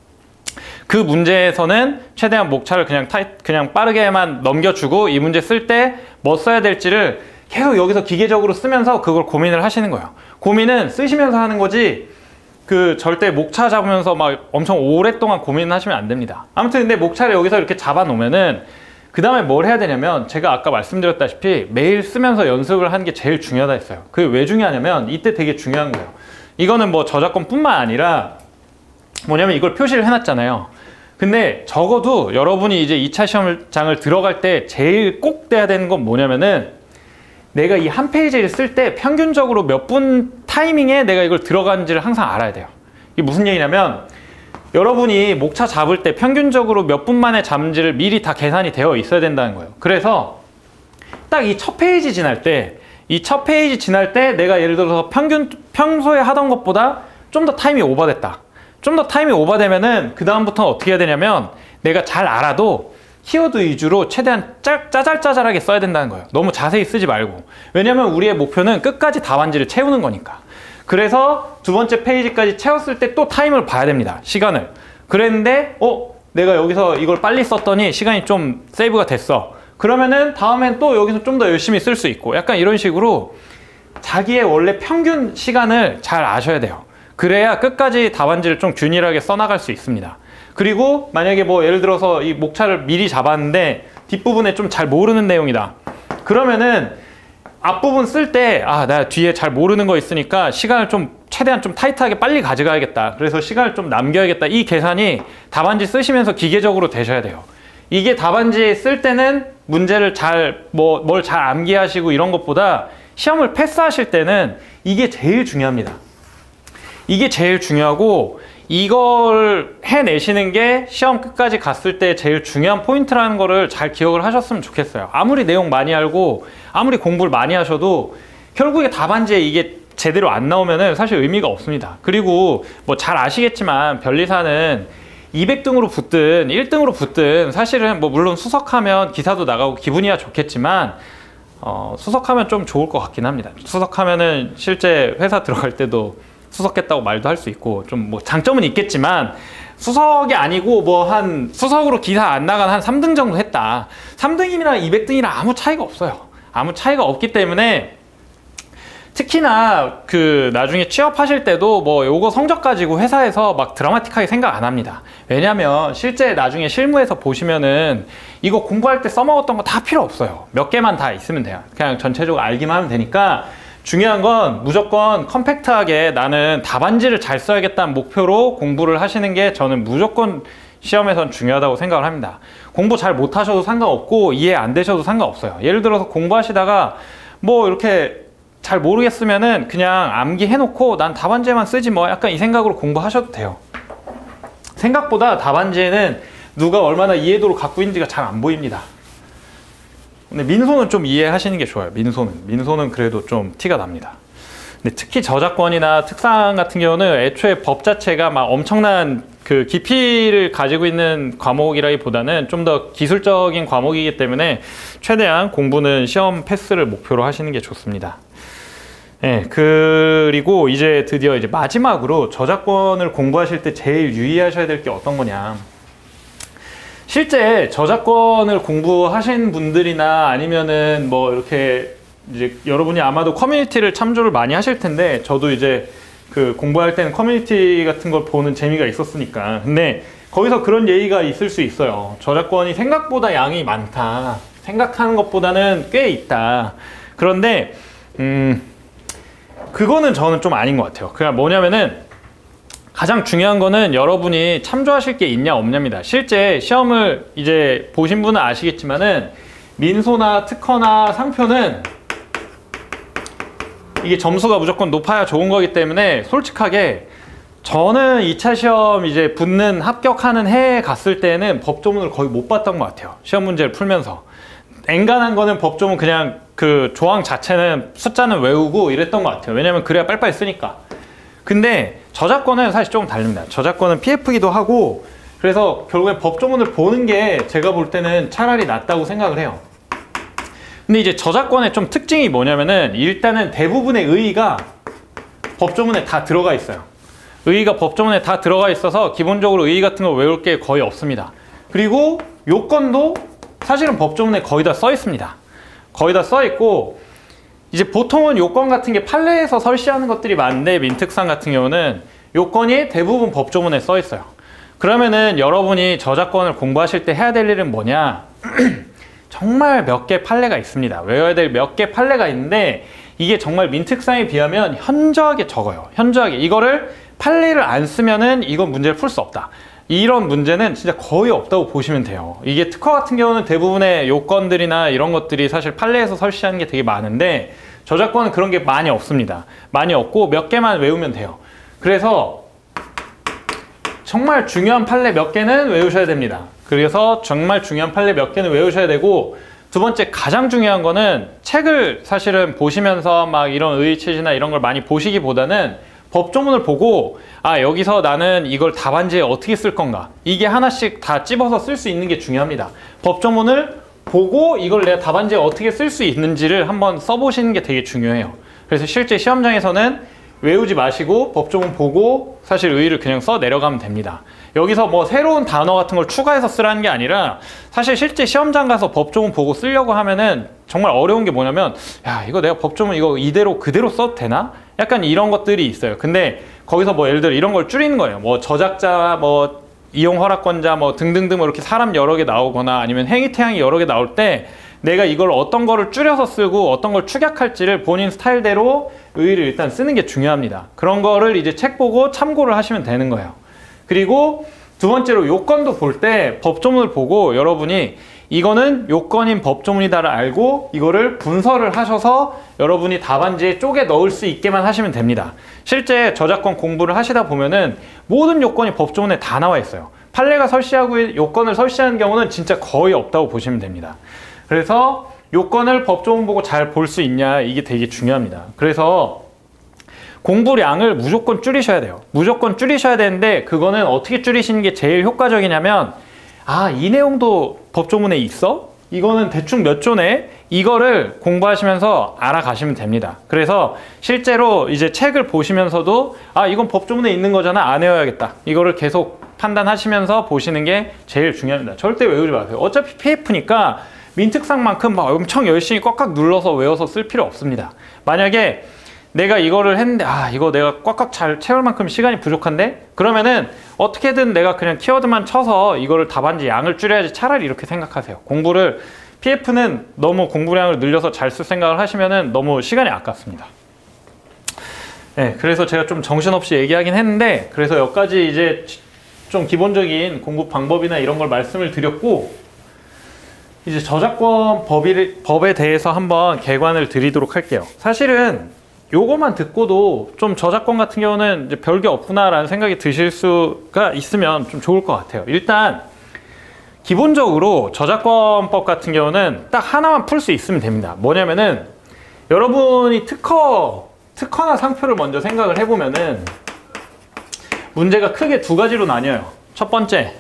그 문제에서는 최대한 목차를 그냥 타이, 그냥 빠르게만 넘겨주고 이 문제 쓸 때 뭐 써야 될지를 계속 여기서 기계적으로 쓰면서 그걸 고민을 하시는 거예요. 고민은 쓰시면서 하는 거지 그 절대 목차 잡으면서 막 엄청 오랫동안 고민을 하시면 안 됩니다. 아무튼 근데 목차를 여기서 이렇게 잡아 놓으면은 그 다음에 뭘 해야 되냐면 제가 아까 말씀드렸다시피 매일 쓰면서 연습을 하는 게 제일 중요하다 했어요. 그게 왜 중요하냐면 이때 되게 중요한 거예요. 이거는 뭐 저작권 뿐만 아니라 뭐냐면 이걸 표시를 해놨잖아요. 근데 적어도 여러분이 이제 이 차 시험장을 들어갈 때 제일 꼭 돼야 되는 건 뭐냐면은 내가 이 한 페이지를 쓸 때 평균적으로 몇 분 타이밍에 내가 이걸 들어가는지를 항상 알아야 돼요. 이게 무슨 얘기냐면 여러분이 목차 잡을 때 평균적으로 몇 분 만에 잡는지를 미리 다 계산이 되어 있어야 된다는 거예요. 그래서 딱 이 첫 페이지 지날 때 이 첫 페이지 지날 때 내가 예를 들어서 평균 평소에 하던 것보다 좀 더 타임이 오버됐다. 좀 더 타임이 오버되면은 그 다음부터는 어떻게 해야 되냐면 내가 잘 알아도 키워드 위주로 최대한 짜, 짜잘짜잘하게 써야 된다는 거예요. 너무 자세히 쓰지 말고. 왜냐면 우리의 목표는 끝까지 답안지를 채우는 거니까. 그래서 두 번째 페이지까지 채웠을 때 또 타임을 봐야 됩니다. 시간을. 그랬는데 어? 내가 여기서 이걸 빨리 썼더니 시간이 좀 세이브가 됐어. 그러면은 다음엔 또 여기서 좀 더 열심히 쓸 수 있고 약간 이런 식으로 자기의 원래 평균 시간을 잘 아셔야 돼요. 그래야 끝까지 답안지를 좀 균일하게 써나갈 수 있습니다. 그리고 만약에 뭐 예를 들어서 이 목차를 미리 잡았는데 뒷부분에 좀 잘 모르는 내용이다. 그러면은 앞부분 쓸 때 아, 나 뒤에 잘 모르는 거 있으니까 시간을 좀 최대한 좀 타이트하게 빨리 가져가야겠다. 그래서 시간을 좀 남겨야겠다. 이 계산이 답안지 쓰시면서 기계적으로 되셔야 돼요. 이게 답안지 쓸 때는 문제를 잘 뭐 뭘 잘 암기하시고 이런 것보다 시험을 패스하실 때는 이게 제일 중요합니다. 이게 제일 중요하고 이걸 해내시는 게 시험 끝까지 갔을 때 제일 중요한 포인트라는 거를 잘 기억을 하셨으면 좋겠어요. 아무리 내용 많이 알고 아무리 공부를 많이 하셔도 결국에 답안지에 이게 제대로 안 나오면은 사실 의미가 없습니다. 그리고 뭐 잘 아시겠지만 변리사는 이백 등으로 붙든 일 등으로 붙든 사실은 뭐 물론 수석하면 기사도 나가고 기분이야 좋겠지만 어, 수석하면 좀 좋을 것 같긴 합니다. 수석하면은 실제 회사 들어갈 때도 수석했다고 말도 할 수 있고 좀 뭐 장점은 있겠지만 수석이 아니고 뭐 한 수석으로 기사 안 나간 한 삼 등 정도 했다. 삼 등이랑 이백 등이랑 아무 차이가 없어요. 아무 차이가 없기 때문에 특히나 그 나중에 취업하실 때도 뭐 요거 성적 가지고 회사에서 막 드라마틱하게 생각 안 합니다. 왜냐면 실제 나중에 실무에서 보시면은 이거 공부할 때 써먹었던 거 다 필요 없어요. 몇 개만 다 있으면 돼요. 그냥 전체적으로 알기만 하면 되니까 중요한 건 무조건 컴팩트하게 나는 답안지를 잘 써야겠다는 목표로 공부를 하시는 게 저는 무조건 시험에선 중요하다고 생각을 합니다. 공부 잘 못하셔도 상관없고 이해 안 되셔도 상관없어요. 예를 들어서 공부하시다가 뭐 이렇게 잘 모르겠으면은 그냥 암기해 놓고 난 답안지에만 쓰지 뭐 약간 이 생각으로 공부하셔도 돼요. 생각보다 답안지에는 누가 얼마나 이해도를 갖고 있는지가 잘 안 보입니다. 근데 민소는 좀 이해하시는 게 좋아요. 민소는 민소는 그래도 좀 티가 납니다. 근데 특히 저작권이나 특상 같은 경우는 애초에 법 자체가 막 엄청난 그 깊이를 가지고 있는 과목이라기보다는 좀 더 기술적인 과목이기 때문에 최대한 공부는 시험 패스를 목표로 하시는 게 좋습니다. 네, 그리고 이제 드디어 이제 마지막으로 저작권을 공부하실 때 제일 유의하셔야 될 게 어떤 거냐. 실제 저작권을 공부하신 분들이나 아니면은 뭐 이렇게 이제 여러분이 아마도 커뮤니티를 참조를 많이 하실 텐데 저도 이제 그 공부할 때는 커뮤니티 같은 걸 보는 재미가 있었으니까. 근데 거기서 그런 얘기가 있을 수 있어요. 저작권이 생각보다 양이 많다. 생각하는 것보다는 꽤 있다. 그런데 음 그거는 저는 좀 아닌 것 같아요. 그냥 뭐냐면은 가장 중요한 거는 여러분이 참조하실 게 있냐 없냐입니다. 실제 시험을 이제 보신 분은 아시겠지만은 민소나 특허나 상표는 이게 점수가 무조건 높아야 좋은 거기 때문에 솔직하게 저는 이 차 시험 이제 붙는 합격하는 해에 갔을 때는 법조문을 거의 못 봤던 것 같아요. 시험 문제를 풀면서 엔간한 거는 법조문 그냥 그 조항 자체는 숫자는 외우고 이랬던 것 같아요. 왜냐면 그래야 빨리빨리 쓰니까. 근데 저작권은 사실 조금 다릅니다. 저작권은 피에프기도 하고, 그래서 결국엔 법조문을 보는 게 제가 볼 때는 차라리 낫다고 생각을 해요. 근데 이제 저작권의 좀 특징이 뭐냐면은 일단은 대부분의 의의가 법조문에 다 들어가 있어요. 의의가 법조문에 다 들어가 있어서 기본적으로 의의 같은 거 외울 게 거의 없습니다. 그리고 요건도 사실은 법조문에 거의 다 써 있습니다. 거의 다 써 있고, 이제 보통은 요건 같은 게 판례에서 설시하는 것들이 많은데 민특상 같은 경우는 요건이 대부분 법조문에 써 있어요. 그러면은 여러분이 저작권을 공부하실 때 해야 될 일은 뭐냐? 정말 몇 개 판례가 있습니다. 외워야 될 몇 개 판례가 있는데 이게 정말 민특상에 비하면 현저하게 적어요. 현저하게. 이거를 판례를 안 쓰면은 이건 문제를 풀 수 없다. 이런 문제는 진짜 거의 없다고 보시면 돼요. 이게 특허 같은 경우는 대부분의 요건들이나 이런 것들이 사실 판례에서 설치하는 게 되게 많은데 저작권은 그런 게 많이 없습니다. 많이 없고 몇 개만 외우면 돼요. 그래서 정말 중요한 판례 몇 개는 외우셔야 됩니다. 그래서 정말 중요한 판례 몇 개는 외우셔야 되고, 두 번째 가장 중요한 거는 책을 사실은 보시면서 막 이런 의의체시나 이런 걸 많이 보시기보다는 법조문을 보고, 아 여기서 나는 이걸 답안지에 어떻게 쓸 건가, 이게 하나씩 다 찝어서 쓸 수 있는 게 중요합니다. 법조문을 보고 이걸 내가 답안지에 어떻게 쓸 수 있는지를 한번 써보시는 게 되게 중요해요. 그래서 실제 시험장에서는 외우지 마시고 법조문 보고 사실 의의를 그냥 써 내려가면 됩니다. 여기서 뭐 새로운 단어 같은 걸 추가해서 쓰라는 게 아니라 사실 실제 시험장 가서 법조문 보고 쓰려고 하면은 정말 어려운 게 뭐냐면, 야 이거 내가 법조문 이거 이대로 그대로 써도 되나? 약간 이런 것들이 있어요. 근데 거기서 뭐 예를 들어 이런 걸 줄이는 거예요. 뭐 저작자, 뭐 이용 허락권자, 뭐 등등등 이렇게 사람 여러 개 나오거나 아니면 행위 태양이 여러 개 나올 때 내가 이걸 어떤 거를 줄여서 쓰고 어떤 걸 축약할지를 본인 스타일대로 의의를 일단 쓰는 게 중요합니다. 그런 거를 이제 책 보고 참고를 하시면 되는 거예요. 그리고 두 번째로 요건도 볼 때 법조문을 보고 여러분이 이거는 요건인 법조문이다를 알고 이거를 분설을 하셔서 여러분이 답안지에 쪼개 넣을 수 있게만 하시면 됩니다. 실제 저작권 공부를 하시다 보면은 모든 요건이 법조문에 다 나와 있어요. 판례가 설시하고 요건을 설시하는 경우는 진짜 거의 없다고 보시면 됩니다. 그래서 요건을 법조문 보고 잘 볼 수 있냐, 이게 되게 중요합니다. 그래서 공부량을 무조건 줄이셔야 돼요. 무조건 줄이셔야 되는데 그거는 어떻게 줄이시는 게 제일 효과적이냐면, 아, 이 내용도 법조문에 있어? 이거는 대충 몇 조네? 이거를 공부하시면서 알아가시면 됩니다. 그래서 실제로 이제 책을 보시면서도 아, 이건 법조문에 있는 거잖아, 안 외워야겠다. 이거를 계속 판단하시면서 보시는 게 제일 중요합니다. 절대 외우지 마세요. 어차피 피에프니까 민특상만큼 막 엄청 열심히 꽉꽉 눌러서 외워서 쓸 필요 없습니다. 만약에 내가 이거를 했는데 아 이거 내가 꽉꽉 잘 채울 만큼 시간이 부족한데? 그러면은 어떻게든 내가 그냥 키워드만 쳐서 이거를 답안지 양을 줄여야지, 차라리 이렇게 생각하세요. 공부를, 피에프는 너무 공부량을 늘려서 잘 쓸 생각을 하시면은 너무 시간이 아깝습니다. 네, 그래서 제가 좀 정신없이 얘기하긴 했는데, 그래서 여기까지 이제 좀 기본적인 공부 방법이나 이런 걸 말씀을 드렸고, 이제 저작권 법이, 법에 대해서 한번 개관을 드리도록 할게요. 사실은 요거만 듣고도 좀 저작권 같은 경우는 이제 별게 없구나 라는 생각이 드실 수가 있으면 좀 좋을 것 같아요. 일단 기본적으로 저작권법 같은 경우는 딱 하나만 풀 수 있으면 됩니다. 뭐냐면은 여러분이 특허, 특허나 상표를 먼저 생각을 해보면은 문제가 크게 두 가지로 나뉘어요. 첫 번째,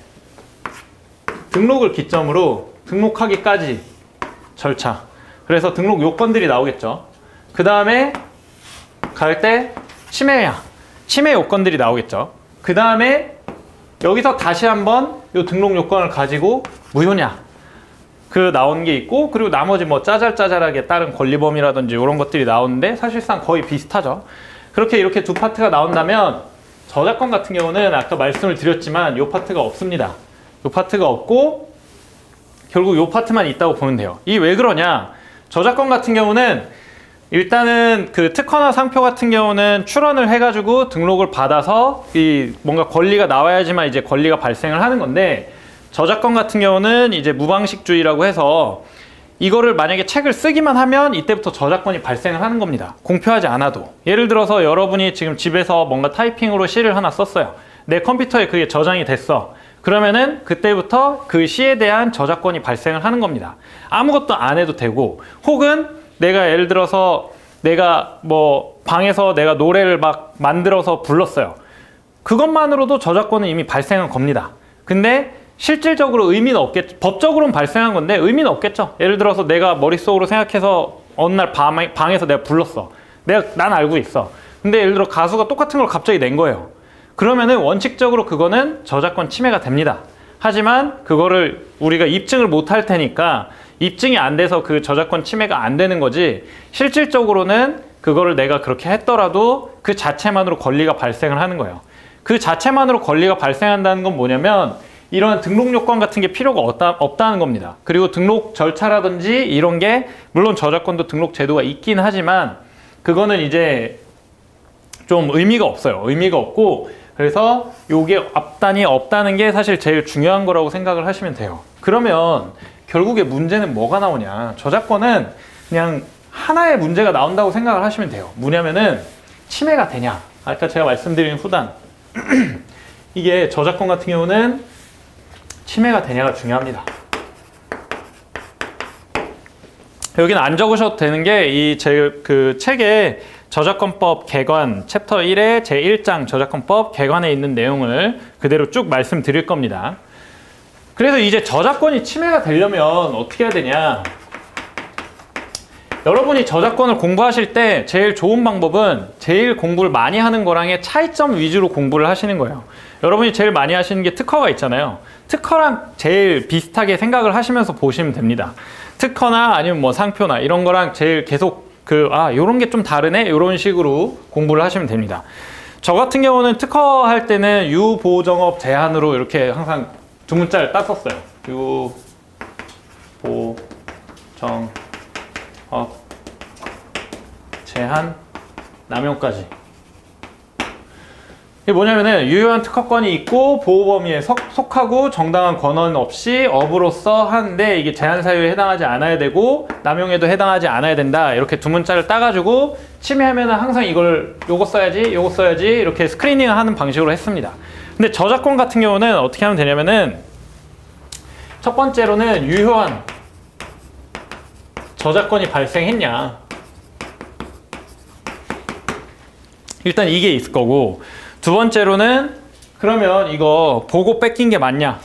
등록을 기점으로 등록하기까지 절차. 그래서 등록 요건들이 나오겠죠. 그 다음에 갈 때 침해야, 침해 요건들이 나오겠죠. 그 다음에 여기서 다시 한번 요 등록 요건을 가지고 무효냐, 그 나온 게 있고, 그리고 나머지 뭐 짜잘짜잘하게 다른 권리범위라든지 이런 것들이 나오는데 사실상 거의 비슷하죠. 그렇게 이렇게 두 파트가 나온다면 저작권 같은 경우는 아까 말씀을 드렸지만 요 파트가 없습니다. 요 파트가 없고 결국 요 파트만 있다고 보면 돼요. 이 왜 그러냐, 저작권 같은 경우는 일단은 그 특허나 상표 같은 경우는 출원을 해가지고 등록을 받아서 이 뭔가 권리가 나와야지만 이제 권리가 발생을 하는 건데, 저작권 같은 경우는 이제 무방식주의라고 해서 이거를 만약에 책을 쓰기만 하면 이때부터 저작권이 발생을 하는 겁니다. 공표하지 않아도. 예를 들어서 여러분이 지금 집에서 뭔가 타이핑으로 시를 하나 썼어요. 내 컴퓨터에 그게 저장이 됐어. 그러면은 그때부터 그 시에 대한 저작권이 발생을 하는 겁니다. 아무것도 안 해도 되고, 혹은 내가 예를 들어서 내가 뭐 방에서 내가 노래를 막 만들어서 불렀어요. 그것만으로도 저작권은 이미 발생한 겁니다. 근데 실질적으로 의미는 없겠죠. 법적으로는 발생한 건데 의미는 없겠죠. 예를 들어서 내가 머릿속으로 생각해서 어느 날 밤에, 방에서 내가 불렀어. 내가, 난 알고 있어. 근데 예를 들어 가수가 똑같은 걸 갑자기 낸 거예요. 그러면은 원칙적으로 그거는 저작권 침해가 됩니다. 하지만 그거를 우리가 입증을 못 할 테니까 입증이 안 돼서 그 저작권 침해가 안 되는 거지, 실질적으로는 그거를 내가 그렇게 했더라도 그 자체만으로 권리가 발생을 하는 거예요. 그 자체만으로 권리가 발생한다는 건 뭐냐면 이런 등록 요건 같은 게 필요가 없다, 없다는 겁니다. 그리고 등록 절차라든지 이런 게 물론 저작권도 등록 제도가 있긴 하지만 그거는 이제 좀 의미가 없어요. 의미가 없고, 그래서 요게 앞단이 없다는 게 사실 제일 중요한 거라고 생각을 하시면 돼요. 그러면 결국에 문제는 뭐가 나오냐, 저작권은 그냥 하나의 문제가 나온다고 생각을 하시면 돼요. 뭐냐면은 침해가 되냐. 아까 제가 말씀드린 후단 이게 저작권 같은 경우는 침해가 되냐가 중요합니다. 여기는 안 적으셔도 되는 게 이 제 그 책에 저작권법 개관 챕터 일의 제일 장 저작권법 개관에 있는 내용을 그대로 쭉 말씀드릴 겁니다. 그래서 이제 저작권이 침해가 되려면 어떻게 해야 되냐, 여러분이 저작권을 공부하실 때 제일 좋은 방법은 제일 공부를 많이 하는 거랑의 차이점 위주로 공부를 하시는 거예요. 여러분이 제일 많이 하시는 게 특허가 있잖아요. 특허랑 제일 비슷하게 생각을 하시면서 보시면 됩니다. 특허나 아니면 뭐 상표나 이런 거랑 제일 계속 그, 아, 요런 게 좀 다르네? 요런 식으로 공부를 하시면 됩니다. 저 같은 경우는 특허 할 때는 유보정업 제한으로 이렇게 항상 두 문자를 땄었어요. 유보정업 제한 남용까지. 이게 뭐냐면은 유효한 특허권이 있고 보호 범위에 속, 속하고 정당한 권한 없이 업으로서 하는데 이게 제한 사유에 해당하지 않아야 되고 남용에도 해당하지 않아야 된다. 이렇게 두 문자를 따가지고 침해하면은 항상 이걸 요거 써야지 요거 써야지 이렇게 스크리닝을 하는 방식으로 했습니다. 근데 저작권 같은 경우는 어떻게 하면 되냐면은 첫 번째로는 유효한 저작권이 발생했냐, 일단 이게 있을 거고, 두 번째로는 그러면 이거 보고 뺏긴 게 맞냐.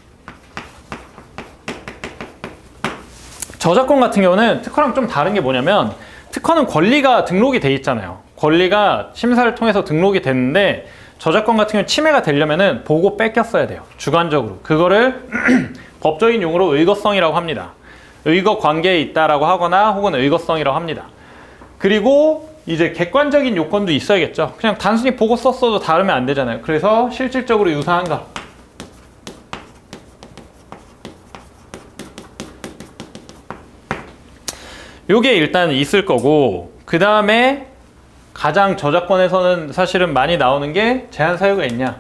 저작권 같은 경우는 특허랑 좀 다른 게 뭐냐면 특허는 권리가 등록이 돼 있잖아요. 권리가 심사를 통해서 등록이 됐는데 저작권 같은 경우는 침해가 되려면은 보고 뺏겼어야 돼요. 주관적으로. 그거를 법적인 용어로 의거성이라고 합니다. 의거 관계에 있다라고 하거나 혹은 의거성이라고 합니다. 그리고 이제 객관적인 요건도 있어야겠죠. 그냥 단순히 보고 썼어도 다르면 안 되잖아요. 그래서 실질적으로 유사한가. 요게 일단 있을 거고, 그 다음에 가장 저작권에서는 사실은 많이 나오는 게 제한 사유가 있냐.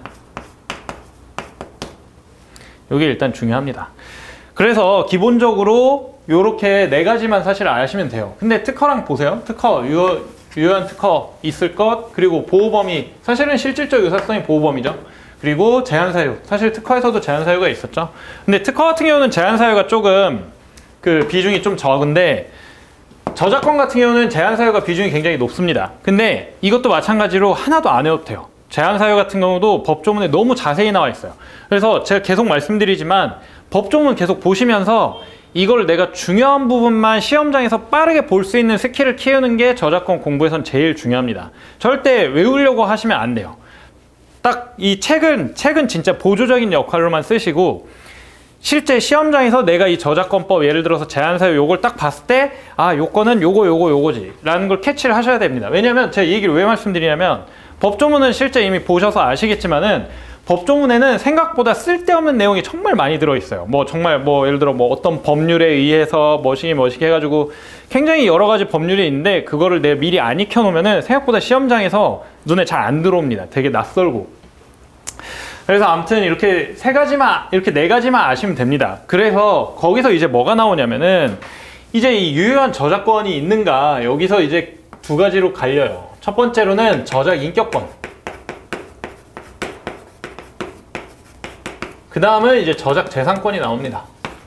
요게 일단 중요합니다. 그래서 기본적으로 요렇게 네 가지만 사실 아시면 돼요. 근데 특허랑 보세요. 특허, 유효, 유효한 특허 있을 것, 그리고 보호범위, 사실은 실질적 유사성이 보호범위죠. 그리고 제한사유, 사실 특허에서도 제한사유가 있었죠. 근데 특허 같은 경우는 제한사유가 조금 그 비중이 좀 적은데 저작권 같은 경우는 제한사유가 비중이 굉장히 높습니다. 근데 이것도 마찬가지로 하나도 안 해도 돼요. 제한사유 같은 경우도 법조문에 너무 자세히 나와 있어요. 그래서 제가 계속 말씀드리지만 법조문 계속 보시면서 이걸 내가 중요한 부분만 시험장에서 빠르게 볼 수 있는 스킬을 키우는 게 저작권 공부에선 제일 중요합니다. 절대 외우려고 하시면 안 돼요. 딱 이 책은 책은 진짜 보조적인 역할로만 쓰시고 실제 시험장에서 내가 이 저작권법 예를 들어서 제한사유 요걸 딱 봤을 때 아 요거는 요거 요거 요거지 라는 걸 캐치를 하셔야 됩니다. 왜냐면 제가 이 얘기를 왜 말씀드리냐면 법조문은 실제 이미 보셔서 아시겠지만은 법조문에는 생각보다 쓸데없는 내용이 정말 많이 들어있어요. 뭐 정말 뭐 예를 들어 뭐 어떤 법률에 의해서 뭐시기 뭐시기 해가지고 굉장히 여러 가지 법률이 있는데 그거를 내가 미리 안 익혀놓으면은 생각보다 시험장에서 눈에 잘 안 들어옵니다. 되게 낯설고. 그래서 아무튼 이렇게 세 가지만, 이렇게 네 가지만 아시면 됩니다. 그래서 거기서 이제 뭐가 나오냐면은 이제 이 유효한 저작권이 있는가, 여기서 이제 두 가지로 갈려요. 첫 번째로는 저작 인격권. 그 다음은 이제 저작 재산권이 나옵니다.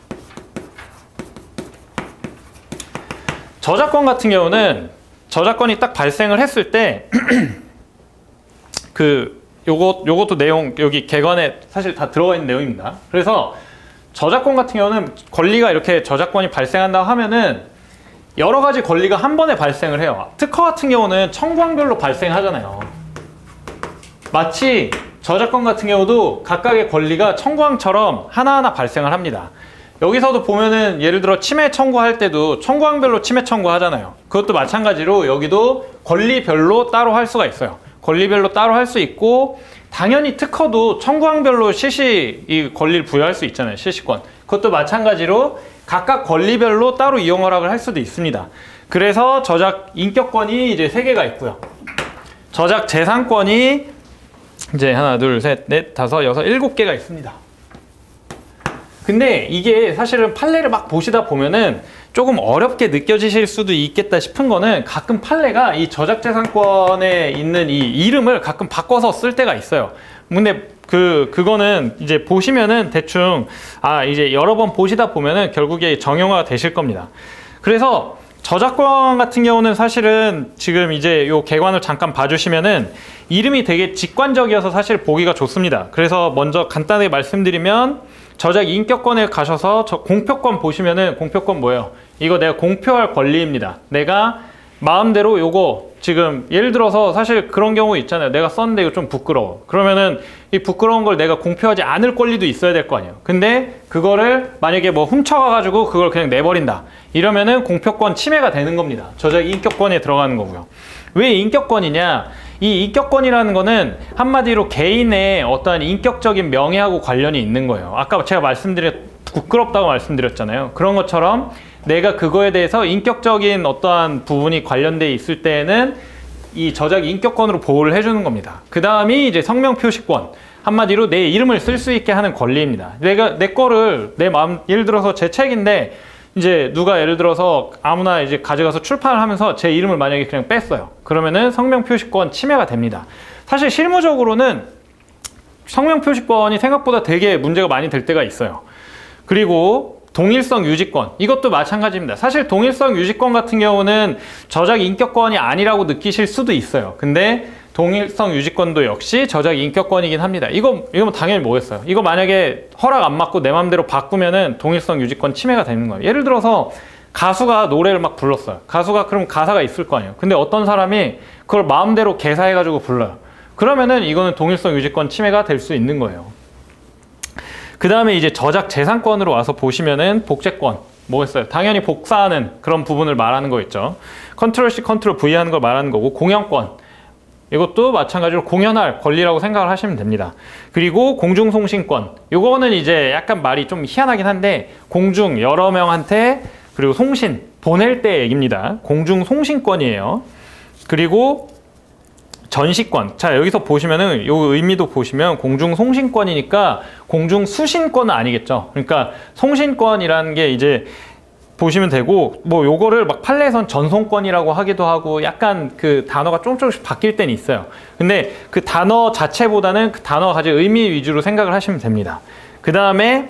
저작권 같은 경우는 저작권이 딱 발생을 했을 때 그 요것 요것도 내용 여기 개관에 사실 다 들어가 있는 내용입니다. 그래서 저작권 같은 경우는 권리가 이렇게 저작권이 발생한다고 하면은 여러 가지 권리가 한 번에 발생을 해요. 특허 같은 경우는 청구항별로 발생하잖아요. 마치 저작권 같은 경우도 각각의 권리가 청구항처럼 하나하나 발생을 합니다. 여기서도 보면은 예를 들어 침해 청구할 때도 청구항별로 침해 청구하잖아요. 그것도 마찬가지로 여기도 권리별로 따로 할 수가 있어요. 권리별로 따로 할 수 있고, 당연히 특허도 청구항별로 실시 이 권리를 부여할 수 있잖아요. 실시권. 그것도 마찬가지로 각각 권리별로 따로 이용 허락을 할 수도 있습니다. 그래서 저작 인격권이 이제 세 개가 있고요. 저작 재산권이 이제 하나, 둘, 셋, 넷, 다섯, 여섯, 일곱 개가 있습니다. 근데 이게 사실은 판례를 막 보시다 보면은 조금 어렵게 느껴지실 수도 있겠다 싶은 거는 가끔 판례가 이 저작재산권에 있는 이 이름을 가끔 바꿔서 쓸 때가 있어요. 근데 그, 그거는 이제 보시면은 대충, 아, 이제 여러 번 보시다 보면은 결국에 정형화가 되실 겁니다. 그래서 저작권 같은 경우는 사실은 지금 이제 요 개관을 잠깐 봐주시면은 이름이 되게 직관적이어서 사실 보기가 좋습니다. 그래서 먼저 간단하게 말씀드리면 저작 인격권에 가셔서 저 공표권 보시면은 공표권 뭐예요? 이거 내가 공표할 권리입니다. 내가 마음대로 요거 지금 예를 들어서 사실 그런 경우 있잖아요. 내가 썼는데 이거 좀 부끄러워. 그러면은 이 부끄러운 걸 내가 공표하지 않을 권리도 있어야 될 거 아니에요. 근데 그거를 만약에 뭐 훔쳐가가지고 그걸 그냥 내버린다. 이러면은 공표권 침해가 되는 겁니다. 저작 인격권에 들어가는 거고요. 왜 인격권이냐? 이 인격권이라는 거는 한마디로 개인의 어떠한 인격적인 명예하고 관련이 있는 거예요. 아까 제가 말씀드렸, 부끄럽다고 말씀드렸잖아요. 그런 것처럼 내가 그거에 대해서 인격적인 어떠한 부분이 관련돼 있을 때에는 이 저작 인격권으로 보호를 해주는 겁니다. 그 다음이 이제 성명 표시권. 한마디로 내 이름을 쓸 수 있게 하는 권리입니다. 내가 내 거를 내 마음, 예를 들어서 제 책인데 이제 누가 예를 들어서 아무나 이제 가져가서 출판을 하면서 제 이름을 만약에 그냥 뺐어요. 그러면은 성명 표시권 침해가 됩니다. 사실 실무적으로는 성명 표시권이 생각보다 되게 문제가 많이 될 때가 있어요. 그리고 동일성 유지권, 이것도 마찬가지입니다. 사실 동일성 유지권 같은 경우는 저작 인격권이 아니라고 느끼실 수도 있어요. 근데 동일성 유지권도 역시 저작 인격권이긴 합니다. 이거, 이거 당연히 뭐겠어요? 이거 만약에 허락 안 받고 내 맘대로 바꾸면은 동일성 유지권 침해가 되는 거예요. 예를 들어서 가수가 노래를 막 불렀어요. 가수가 그럼 가사가 있을 거 아니에요. 근데 어떤 사람이 그걸 마음대로 개사해가지고 불러요. 그러면은 이거는 동일성 유지권 침해가 될 수 있는 거예요. 그 다음에 이제 저작 재산권으로 와서 보시면은 복제권. 뭐겠어요? 당연히 복사하는 그런 부분을 말하는 거겠죠. 컨트롤 C, 컨트롤 V 하는 걸 말하는 거고, 공연권. 이것도 마찬가지로 공연할 권리라고 생각을 하시면 됩니다. 그리고 공중송신권. 이거는 이제 약간 말이 좀 희한하긴 한데, 공중 여러 명한테, 그리고 송신, 보낼 때 얘기입니다. 공중송신권이에요. 그리고 전시권. 자, 여기서 보시면은 요 의미도 보시면 공중송신권이니까 공중수신권은 아니겠죠. 그러니까 송신권이라는 게 이제 보시면 되고, 뭐 요거를 막 판례에선 전송권이라고 하기도 하고 약간 그 단어가 조금 조금씩 바뀔 때는 있어요. 근데 그 단어 자체보다는 그 단어가 가진 의미 위주로 생각을 하시면 됩니다. 그 다음에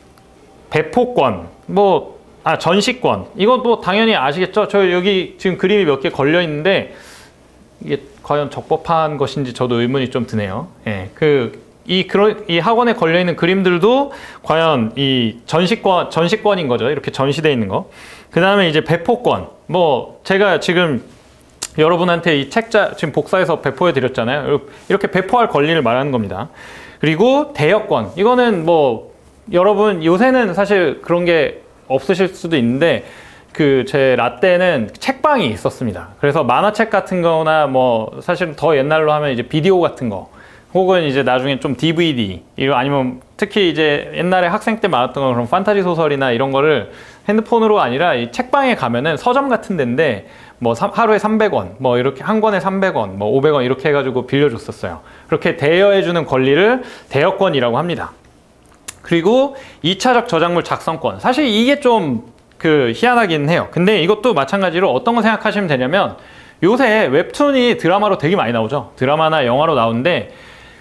배포권, 뭐 아 전시권, 이것도 당연히 아시겠죠. 저 여기 지금 그림이 몇 개 걸려 있는데 이게 과연 적법한 것인지 저도 의문이 좀 드네요. 예, 그 이 그런 이 학원에 걸려 있는 그림들도 과연 이 전시권 전시권인 거죠. 이렇게 전시되어 있는 거. 그 다음에 이제 배포권. 뭐 제가 지금 여러분한테 이 책자 지금 복사해서 배포해 드렸잖아요. 이렇게 배포할 권리를 말하는 겁니다. 그리고 대여권. 이거는 뭐 여러분 요새는 사실 그런 게 없으실 수도 있는데, 그 제 라떼는 책방이 있었습니다. 그래서 만화책 같은 거나 뭐 사실 더 옛날로 하면 이제 비디오 같은 거, 혹은 이제 나중에 좀 디브이디, 이거 아니면 특히 이제 옛날에 학생 때 많았던 건 그런 판타지 소설이나 이런 거를 핸드폰으로 아니라 이 책방에 가면은 서점 같은 데인데 뭐 하루에 삼백 원, 뭐 이렇게 한 권에 삼백 원, 뭐 오백 원 이렇게 해가지고 빌려줬었어요. 그렇게 대여해주는 권리를 대여권이라고 합니다. 그리고 이 차적 저작물 작성권. 사실 이게 좀 그 희한하긴 해요. 근데 이것도 마찬가지로 어떤 거 생각하시면 되냐면, 요새 웹툰이 드라마로 되게 많이 나오죠. 드라마나 영화로 나오는데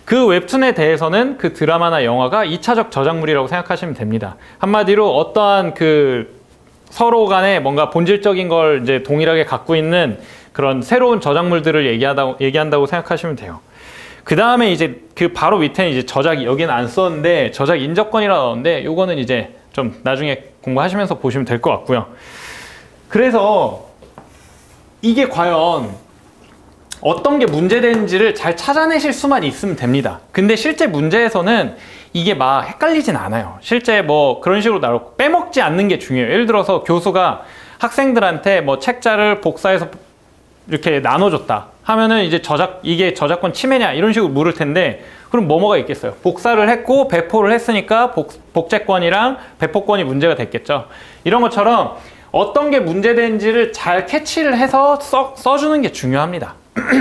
그 웹툰에 대해서는 그 드라마나 영화가 이 차적 저작물이라고 생각하시면 됩니다. 한마디로 어떠한 그 서로 간에 뭔가 본질적인 걸 이제 동일하게 갖고 있는 그런 새로운 저작물들을 얘기하다, 얘기한다고 생각하시면 돼요. 그 다음에 이제 그 바로 밑에는 이제 저작, 여기는 안 썼는데 저작 인접권이라고 나오는데 요거는 이제 좀 나중에 공부하시면서 보시면 될 것 같고요. 그래서 이게 과연 어떤 게 문제되는지를 잘 찾아내실 수만 있으면 됩니다. 근데 실제 문제에서는 이게 막 헷갈리진 않아요. 실제 뭐 그런 식으로 나오고 빼먹지 않는 게 중요해요. 예를 들어서 교수가 학생들한테 뭐 책자를 복사해서 이렇게 나눠줬다 하면은 이제 저작, 이게 저작권 침해냐 이런 식으로 물을 텐데 그럼 뭐뭐가 있겠어요? 복사를 했고 배포를 했으니까 복, 복제권이랑 배포권이 문제가 됐겠죠. 이런 것처럼 어떤 게 문제된지를 잘 캐치를 해서 써, 써주는 게 중요합니다.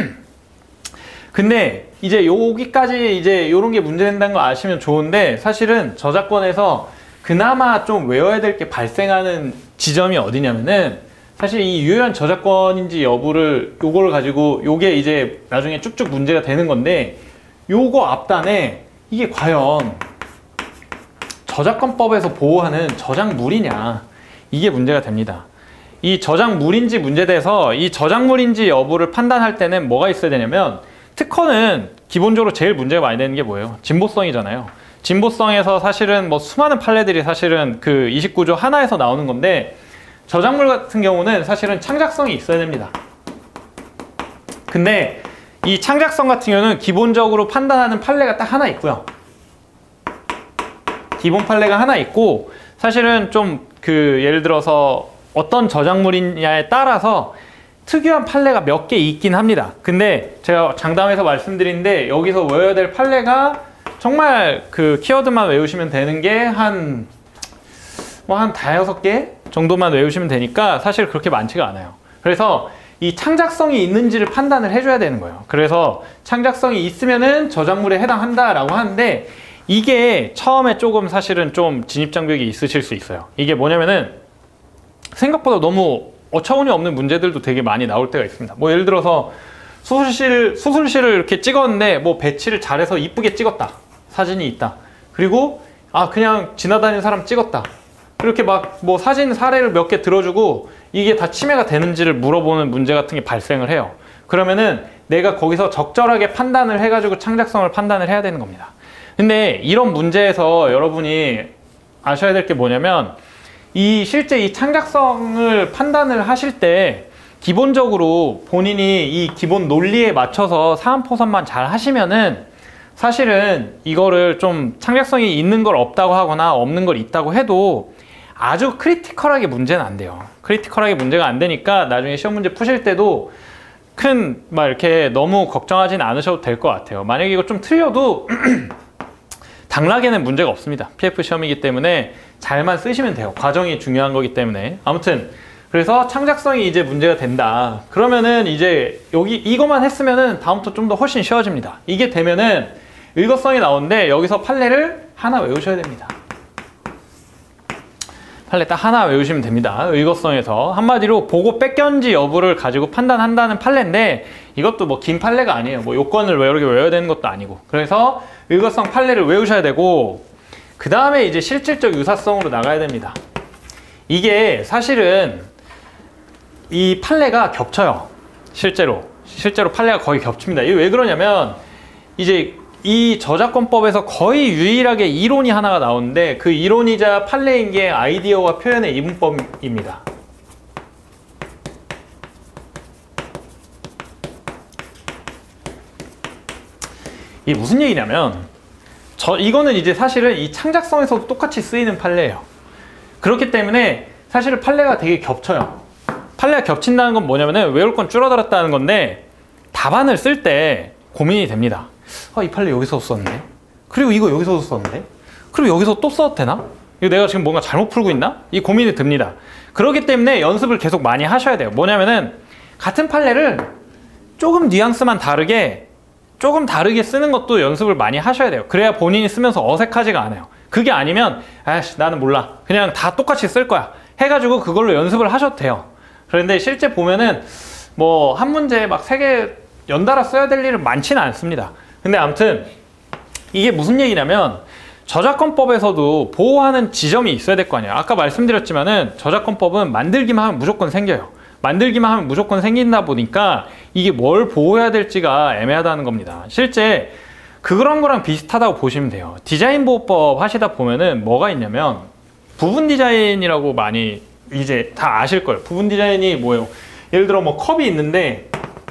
근데 이제 여기까지 이제 요런 게 문제된다는 거 아시면 좋은데 사실은 저작권에서 그나마 좀 외워야 될 게 발생하는 지점이 어디냐면은 사실 이 유효한 저작권인지 여부를 요거를 가지고 요게 이제 나중에 쭉쭉 문제가 되는 건데 요거 앞단에 이게 과연 저작권법에서 보호하는 저작물이냐 이게 문제가 됩니다. 이 저작물인지 문제돼서 이 저작물인지 여부를 판단할 때는 뭐가 있어야 되냐면 특허는 기본적으로 제일 문제가 많이 되는 게 뭐예요? 진보성이잖아요. 진보성에서 사실은 뭐 수많은 판례들이 사실은 그 이십구 조 하나에서 나오는 건데 저작물 같은 경우는 사실은 창작성이 있어야 됩니다. 근데 이 창작성 같은 경우는 기본적으로 판단하는 판례가 딱 하나 있고요. 기본 판례가 하나 있고 사실은 좀 그 예를 들어서 어떤 저작물이냐에 따라서 특유한 판례가 몇 개 있긴 합니다. 근데 제가 장담해서 말씀드린데 여기서 외워야 될 판례가 정말 그 키워드만 외우시면 되는 게 한 뭐 한 다여섯 개 정도만 외우시면 되니까 사실 그렇게 많지가 않아요. 그래서 이 창작성이 있는지를 판단을 해줘야 되는 거예요. 그래서 창작성이 있으면은 저작물에 해당한다라고 하는데 이게 처음에 조금 사실은 좀 진입장벽이 있으실 수 있어요. 이게 뭐냐면은 생각보다 너무 어처구니 없는 문제들도 되게 많이 나올 때가 있습니다. 뭐 예를 들어서 수술실, 수술실을 이렇게 찍었는데 뭐 배치를 잘해서 이쁘게 찍었다. 사진이 있다. 그리고 아 그냥 지나다니는 사람 찍었다. 이렇게 막 뭐 사진 사례를 몇 개 들어주고 이게 다 침해가 되는지를 물어보는 문제 같은 게 발생을 해요. 그러면은 내가 거기서 적절하게 판단을 해가지고 창작성을 판단을 해야 되는 겁니다. 근데 이런 문제에서 여러분이 아셔야 될 게 뭐냐면 이 실제 이 창작성을 판단을 하실 때 기본적으로 본인이 이 기본 논리에 맞춰서 사안포선만 잘 하시면은 사실은 이거를 좀 창작성이 있는 걸 없다고 하거나 없는 걸 있다고 해도 아주 크리티컬하게 문제는 안 돼요. 크리티컬하게 문제가 안 되니까 나중에 시험 문제 푸실 때도 큰 막 이렇게 너무 걱정하진 않으셔도 될 것 같아요. 만약에 이거 좀 틀려도 당락에는 문제가 없습니다. 피에프 시험이기 때문에 잘만 쓰시면 돼요. 과정이 중요한 거기 때문에. 아무튼 그래서 창작성이 이제 문제가 된다. 그러면은 이제 여기 이것만 했으면은 다음부터 좀 더 훨씬 쉬워집니다. 이게 되면은 의거성이 나오는데 여기서 판례를 하나 외우셔야 됩니다. 판례 딱 하나 외우시면 됩니다. 의거성에서 한마디로 보고 뺏겼는지 여부를 가지고 판단한다는 판례인데 이것도 뭐 긴 판례가 아니에요. 뭐 요건을 외우게 외워야 되는 것도 아니고. 그래서 의거성 판례를 외우셔야 되고 그 다음에 이제 실질적 유사성으로 나가야 됩니다. 이게 사실은 이 판례가 겹쳐요. 실제로 실제로 판례가 거의 겹칩니다. 이게 왜 그러냐면 이제 이 저작권법에서 거의 유일하게 이론이 하나가 나오는데 그 이론이자 판례인 게 아이디어와 표현의 이분법입니다. 이게 무슨 얘기냐면 저 이거는 이제 사실은 이 창작성에서도 똑같이 쓰이는 판례예요. 그렇기 때문에 사실은 판례가 되게 겹쳐요. 판례가 겹친다는 건 뭐냐면은 외울 건 줄어들었다는 건데 답안을 쓸 때 고민이 됩니다. 아, 이 판례 여기서 썼는데 그리고 이거 여기서도 썼는데 그리고 여기서 또 써도 되나? 이거 내가 지금 뭔가 잘못 풀고 있나? 이 고민이 듭니다. 그렇기 때문에 연습을 계속 많이 하셔야 돼요. 뭐냐면은 같은 판례를 조금 뉘앙스만 다르게 조금 다르게 쓰는 것도 연습을 많이 하셔야 돼요. 그래야 본인이 쓰면서 어색하지가 않아요. 그게 아니면 아이씨 나는 몰라 그냥 다 똑같이 쓸 거야 해가지고 그걸로 연습을 하셔도 돼요. 그런데 실제 보면은 뭐 한 문제에 막 세 개 연달아 써야 될 일은 많지는 않습니다. 근데 아무튼 이게 무슨 얘기냐면 저작권법에서도 보호하는 지점이 있어야 될 거 아니에요. 아까 말씀드렸지만은 저작권법은 만들기만 하면 무조건 생겨요. 만들기만 하면 무조건 생긴다 보니까 이게 뭘 보호해야 될지가 애매하다는 겁니다. 실제 그런 거랑 비슷하다고 보시면 돼요. 디자인 보호법 하시다 보면은 뭐가 있냐면 부분 디자인이라고 많이 이제 다 아실 거예요. 부분 디자인이 뭐예요? 예를 들어 뭐 컵이 있는데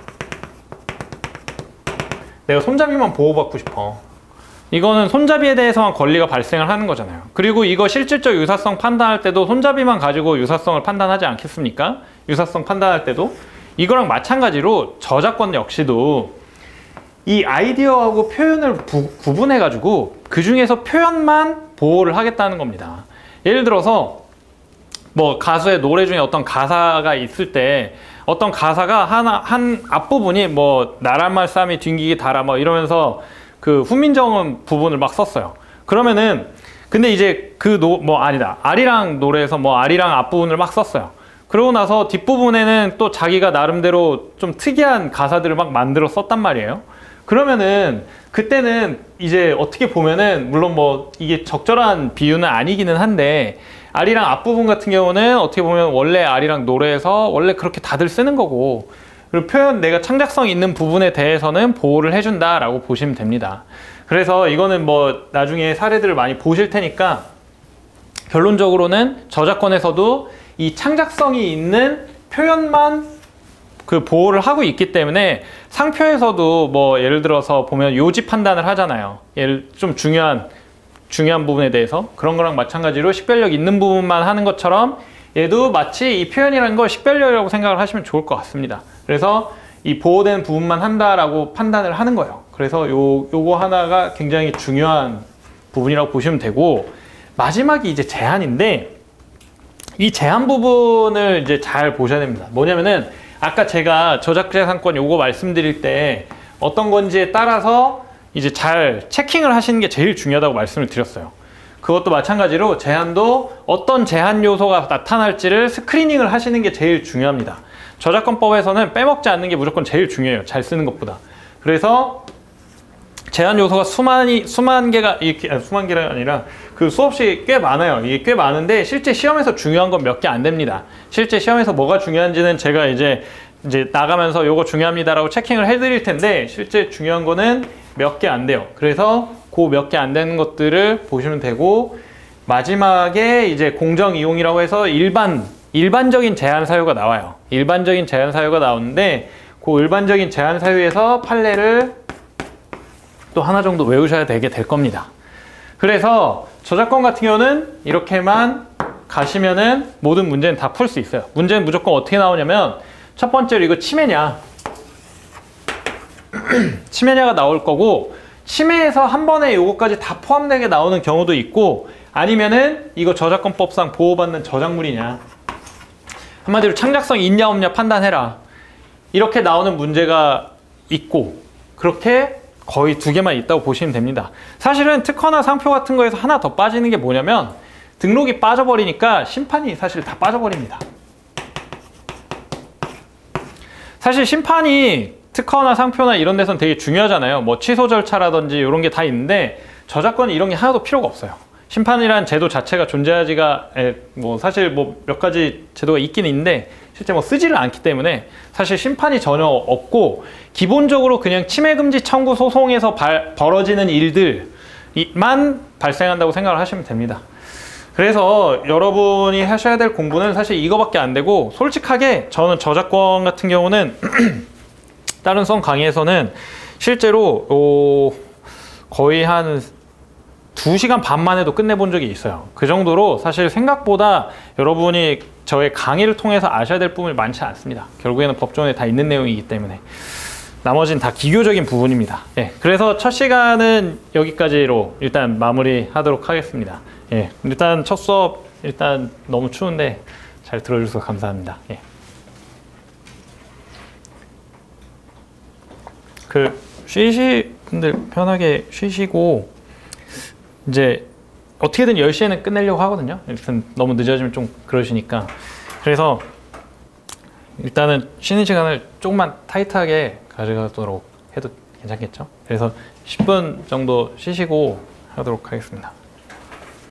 내가 손잡이만 보호받고 싶어. 이거는 손잡이에 대해서만 권리가 발생을 하는 거잖아요. 그리고 이거 실질적 유사성 판단할 때도 손잡이만 가지고 유사성을 판단하지 않겠습니까? 유사성 판단할 때도 이거랑 마찬가지로 저작권 역시도 이 아이디어하고 표현을 부, 구분해 가지고 그 중에서 표현만 보호를 하겠다는 겁니다. 예를 들어서 뭐 가수의 노래 중에 어떤 가사가 있을 때 어떤 가사가 하나 한 앞부분이 뭐 나란 말싸움이 튕기기 달아 뭐 이러면서 그 훈민정음 부분을 막 썼어요. 그러면은 근데 이제 그 노 뭐 아니다 아리랑 노래에서 뭐 아리랑 앞부분을 막 썼어요. 그러고 나서 뒷부분에는 또 자기가 나름대로 좀 특이한 가사들을 막 만들어 썼단 말이에요. 그러면은 그때는 이제 어떻게 보면은 물론 뭐 이게 적절한 비유는 아니기는 한데 아리랑 앞부분 같은 경우는 어떻게 보면 원래 아리랑 노래에서 원래 그렇게 다들 쓰는 거고 그리고 표현 내가 창작성 있는 부분에 대해서는 보호를 해준다 라고 보시면 됩니다. 그래서 이거는 뭐 나중에 사례들을 많이 보실 테니까 결론적으로는 저작권에서도 이 창작성이 있는 표현만 그 보호를 하고 있기 때문에 상표에서도 뭐 예를 들어서 보면 요지 판단을 하잖아요. 예를 좀 중요한 중요한 부분에 대해서 그런 거랑 마찬가지로 식별력 있는 부분만 하는 것처럼 얘도 마치 이 표현이라는 걸 식별력이라고 생각을 하시면 좋을 것 같습니다. 그래서 이 보호된 부분만 한다라고 판단을 하는 거예요. 그래서 요, 요거 하나가 굉장히 중요한 부분이라고 보시면 되고 마지막이 이제 제한인데 이 제한 부분을 이제 잘 보셔야 됩니다. 뭐냐면은 아까 제가 저작재산권 요거 말씀드릴 때 어떤 건지에 따라서 이제 잘 체킹을 하시는 게 제일 중요하다고 말씀을 드렸어요. 그것도 마찬가지로 제한도 어떤 제한 요소가 나타날지를 스크리닝을 하시는 게 제일 중요합니다. 저작권법에서는 빼먹지 않는 게 무조건 제일 중요해요. 잘 쓰는 것보다. 그래서 제한 요소가 수만이, 수만 개가, 이렇게, 아니, 수만 개가 아니라 그 수없이 꽤 많아요. 이게 꽤 많은데 실제 시험에서 중요한 건 몇 개 안 됩니다. 실제 시험에서 뭐가 중요한지는 제가 이제, 이제 나가면서 요거 중요합니다라고 체킹을 해드릴 텐데 실제 중요한 거는 몇 개 안 돼요. 그래서 그 몇 개 안 되는 것들을 보시면 되고 마지막에 이제 공정 이용이라고 해서 일반, 일반적인 제한 사유가 나와요. 일반적인 제한 사유가 나오는데 그 일반적인 제한 사유에서 판례를 또 하나 정도 외우셔야 되게 될 겁니다. 그래서 저작권 같은 경우는 이렇게만 가시면은 모든 문제는 다 풀 수 있어요. 문제는 무조건 어떻게 나오냐면 첫 번째로 이거 침해냐 침해냐가 나올 거고 침해에서 한 번에 요거까지 다 포함되게 나오는 경우도 있고 아니면은 이거 저작권법상 보호받는 저작물이냐 한마디로 창작성이 있냐 없냐 판단해라 이렇게 나오는 문제가 있고 그렇게 거의 두 개만 있다고 보시면 됩니다. 사실은 특허나 상표 같은 거에서 하나 더 빠지는 게 뭐냐면 등록이 빠져버리니까 심판이 사실 다 빠져버립니다. 사실 심판이 특허나 상표나 이런 데서는 되게 중요하잖아요. 뭐 취소 절차라든지 이런 게 다 있는데 저작권은 이런 게 하나도 필요가 없어요. 심판이라는 제도 자체가 존재하지가 뭐 사실 뭐 몇 가지 제도가 있긴 있는데 실제 뭐 쓰지를 않기 때문에 사실 심판이 전혀 없고 기본적으로 그냥 침해금지 청구 소송에서 발, 벌어지는 일들만 발생한다고 생각을 하시면 됩니다. 그래서 여러분이 하셔야 될 공부는 사실 이거밖에 안 되고 솔직하게 저는 저작권 같은 경우는 다른 수업 강의에서는 실제로 어, 거의 한 두 시간 반만 해도 끝내본 적이 있어요. 그 정도로 사실 생각보다 여러분이 저의 강의를 통해서 아셔야 될 부분이 많지 않습니다. 결국에는 법조문에 다 있는 내용이기 때문에 나머지는 다 기교적인 부분입니다. 예, 그래서 첫 시간은 여기까지로 일단 마무리 하도록 하겠습니다. 예, 일단 첫 수업 일단 너무 추운데 잘 들어주셔서 감사합니다. 예. 그 쉬시 분들 편하게 쉬시고 이제 어떻게든 열 시에는 끝내려고 하거든요. 일단 너무 늦어지면 좀 그러시니까 그래서 일단은 쉬는 시간을 조금만 타이트하게 가져가도록 해도 괜찮겠죠? 그래서 십 분 정도 쉬시고 하도록 하겠습니다.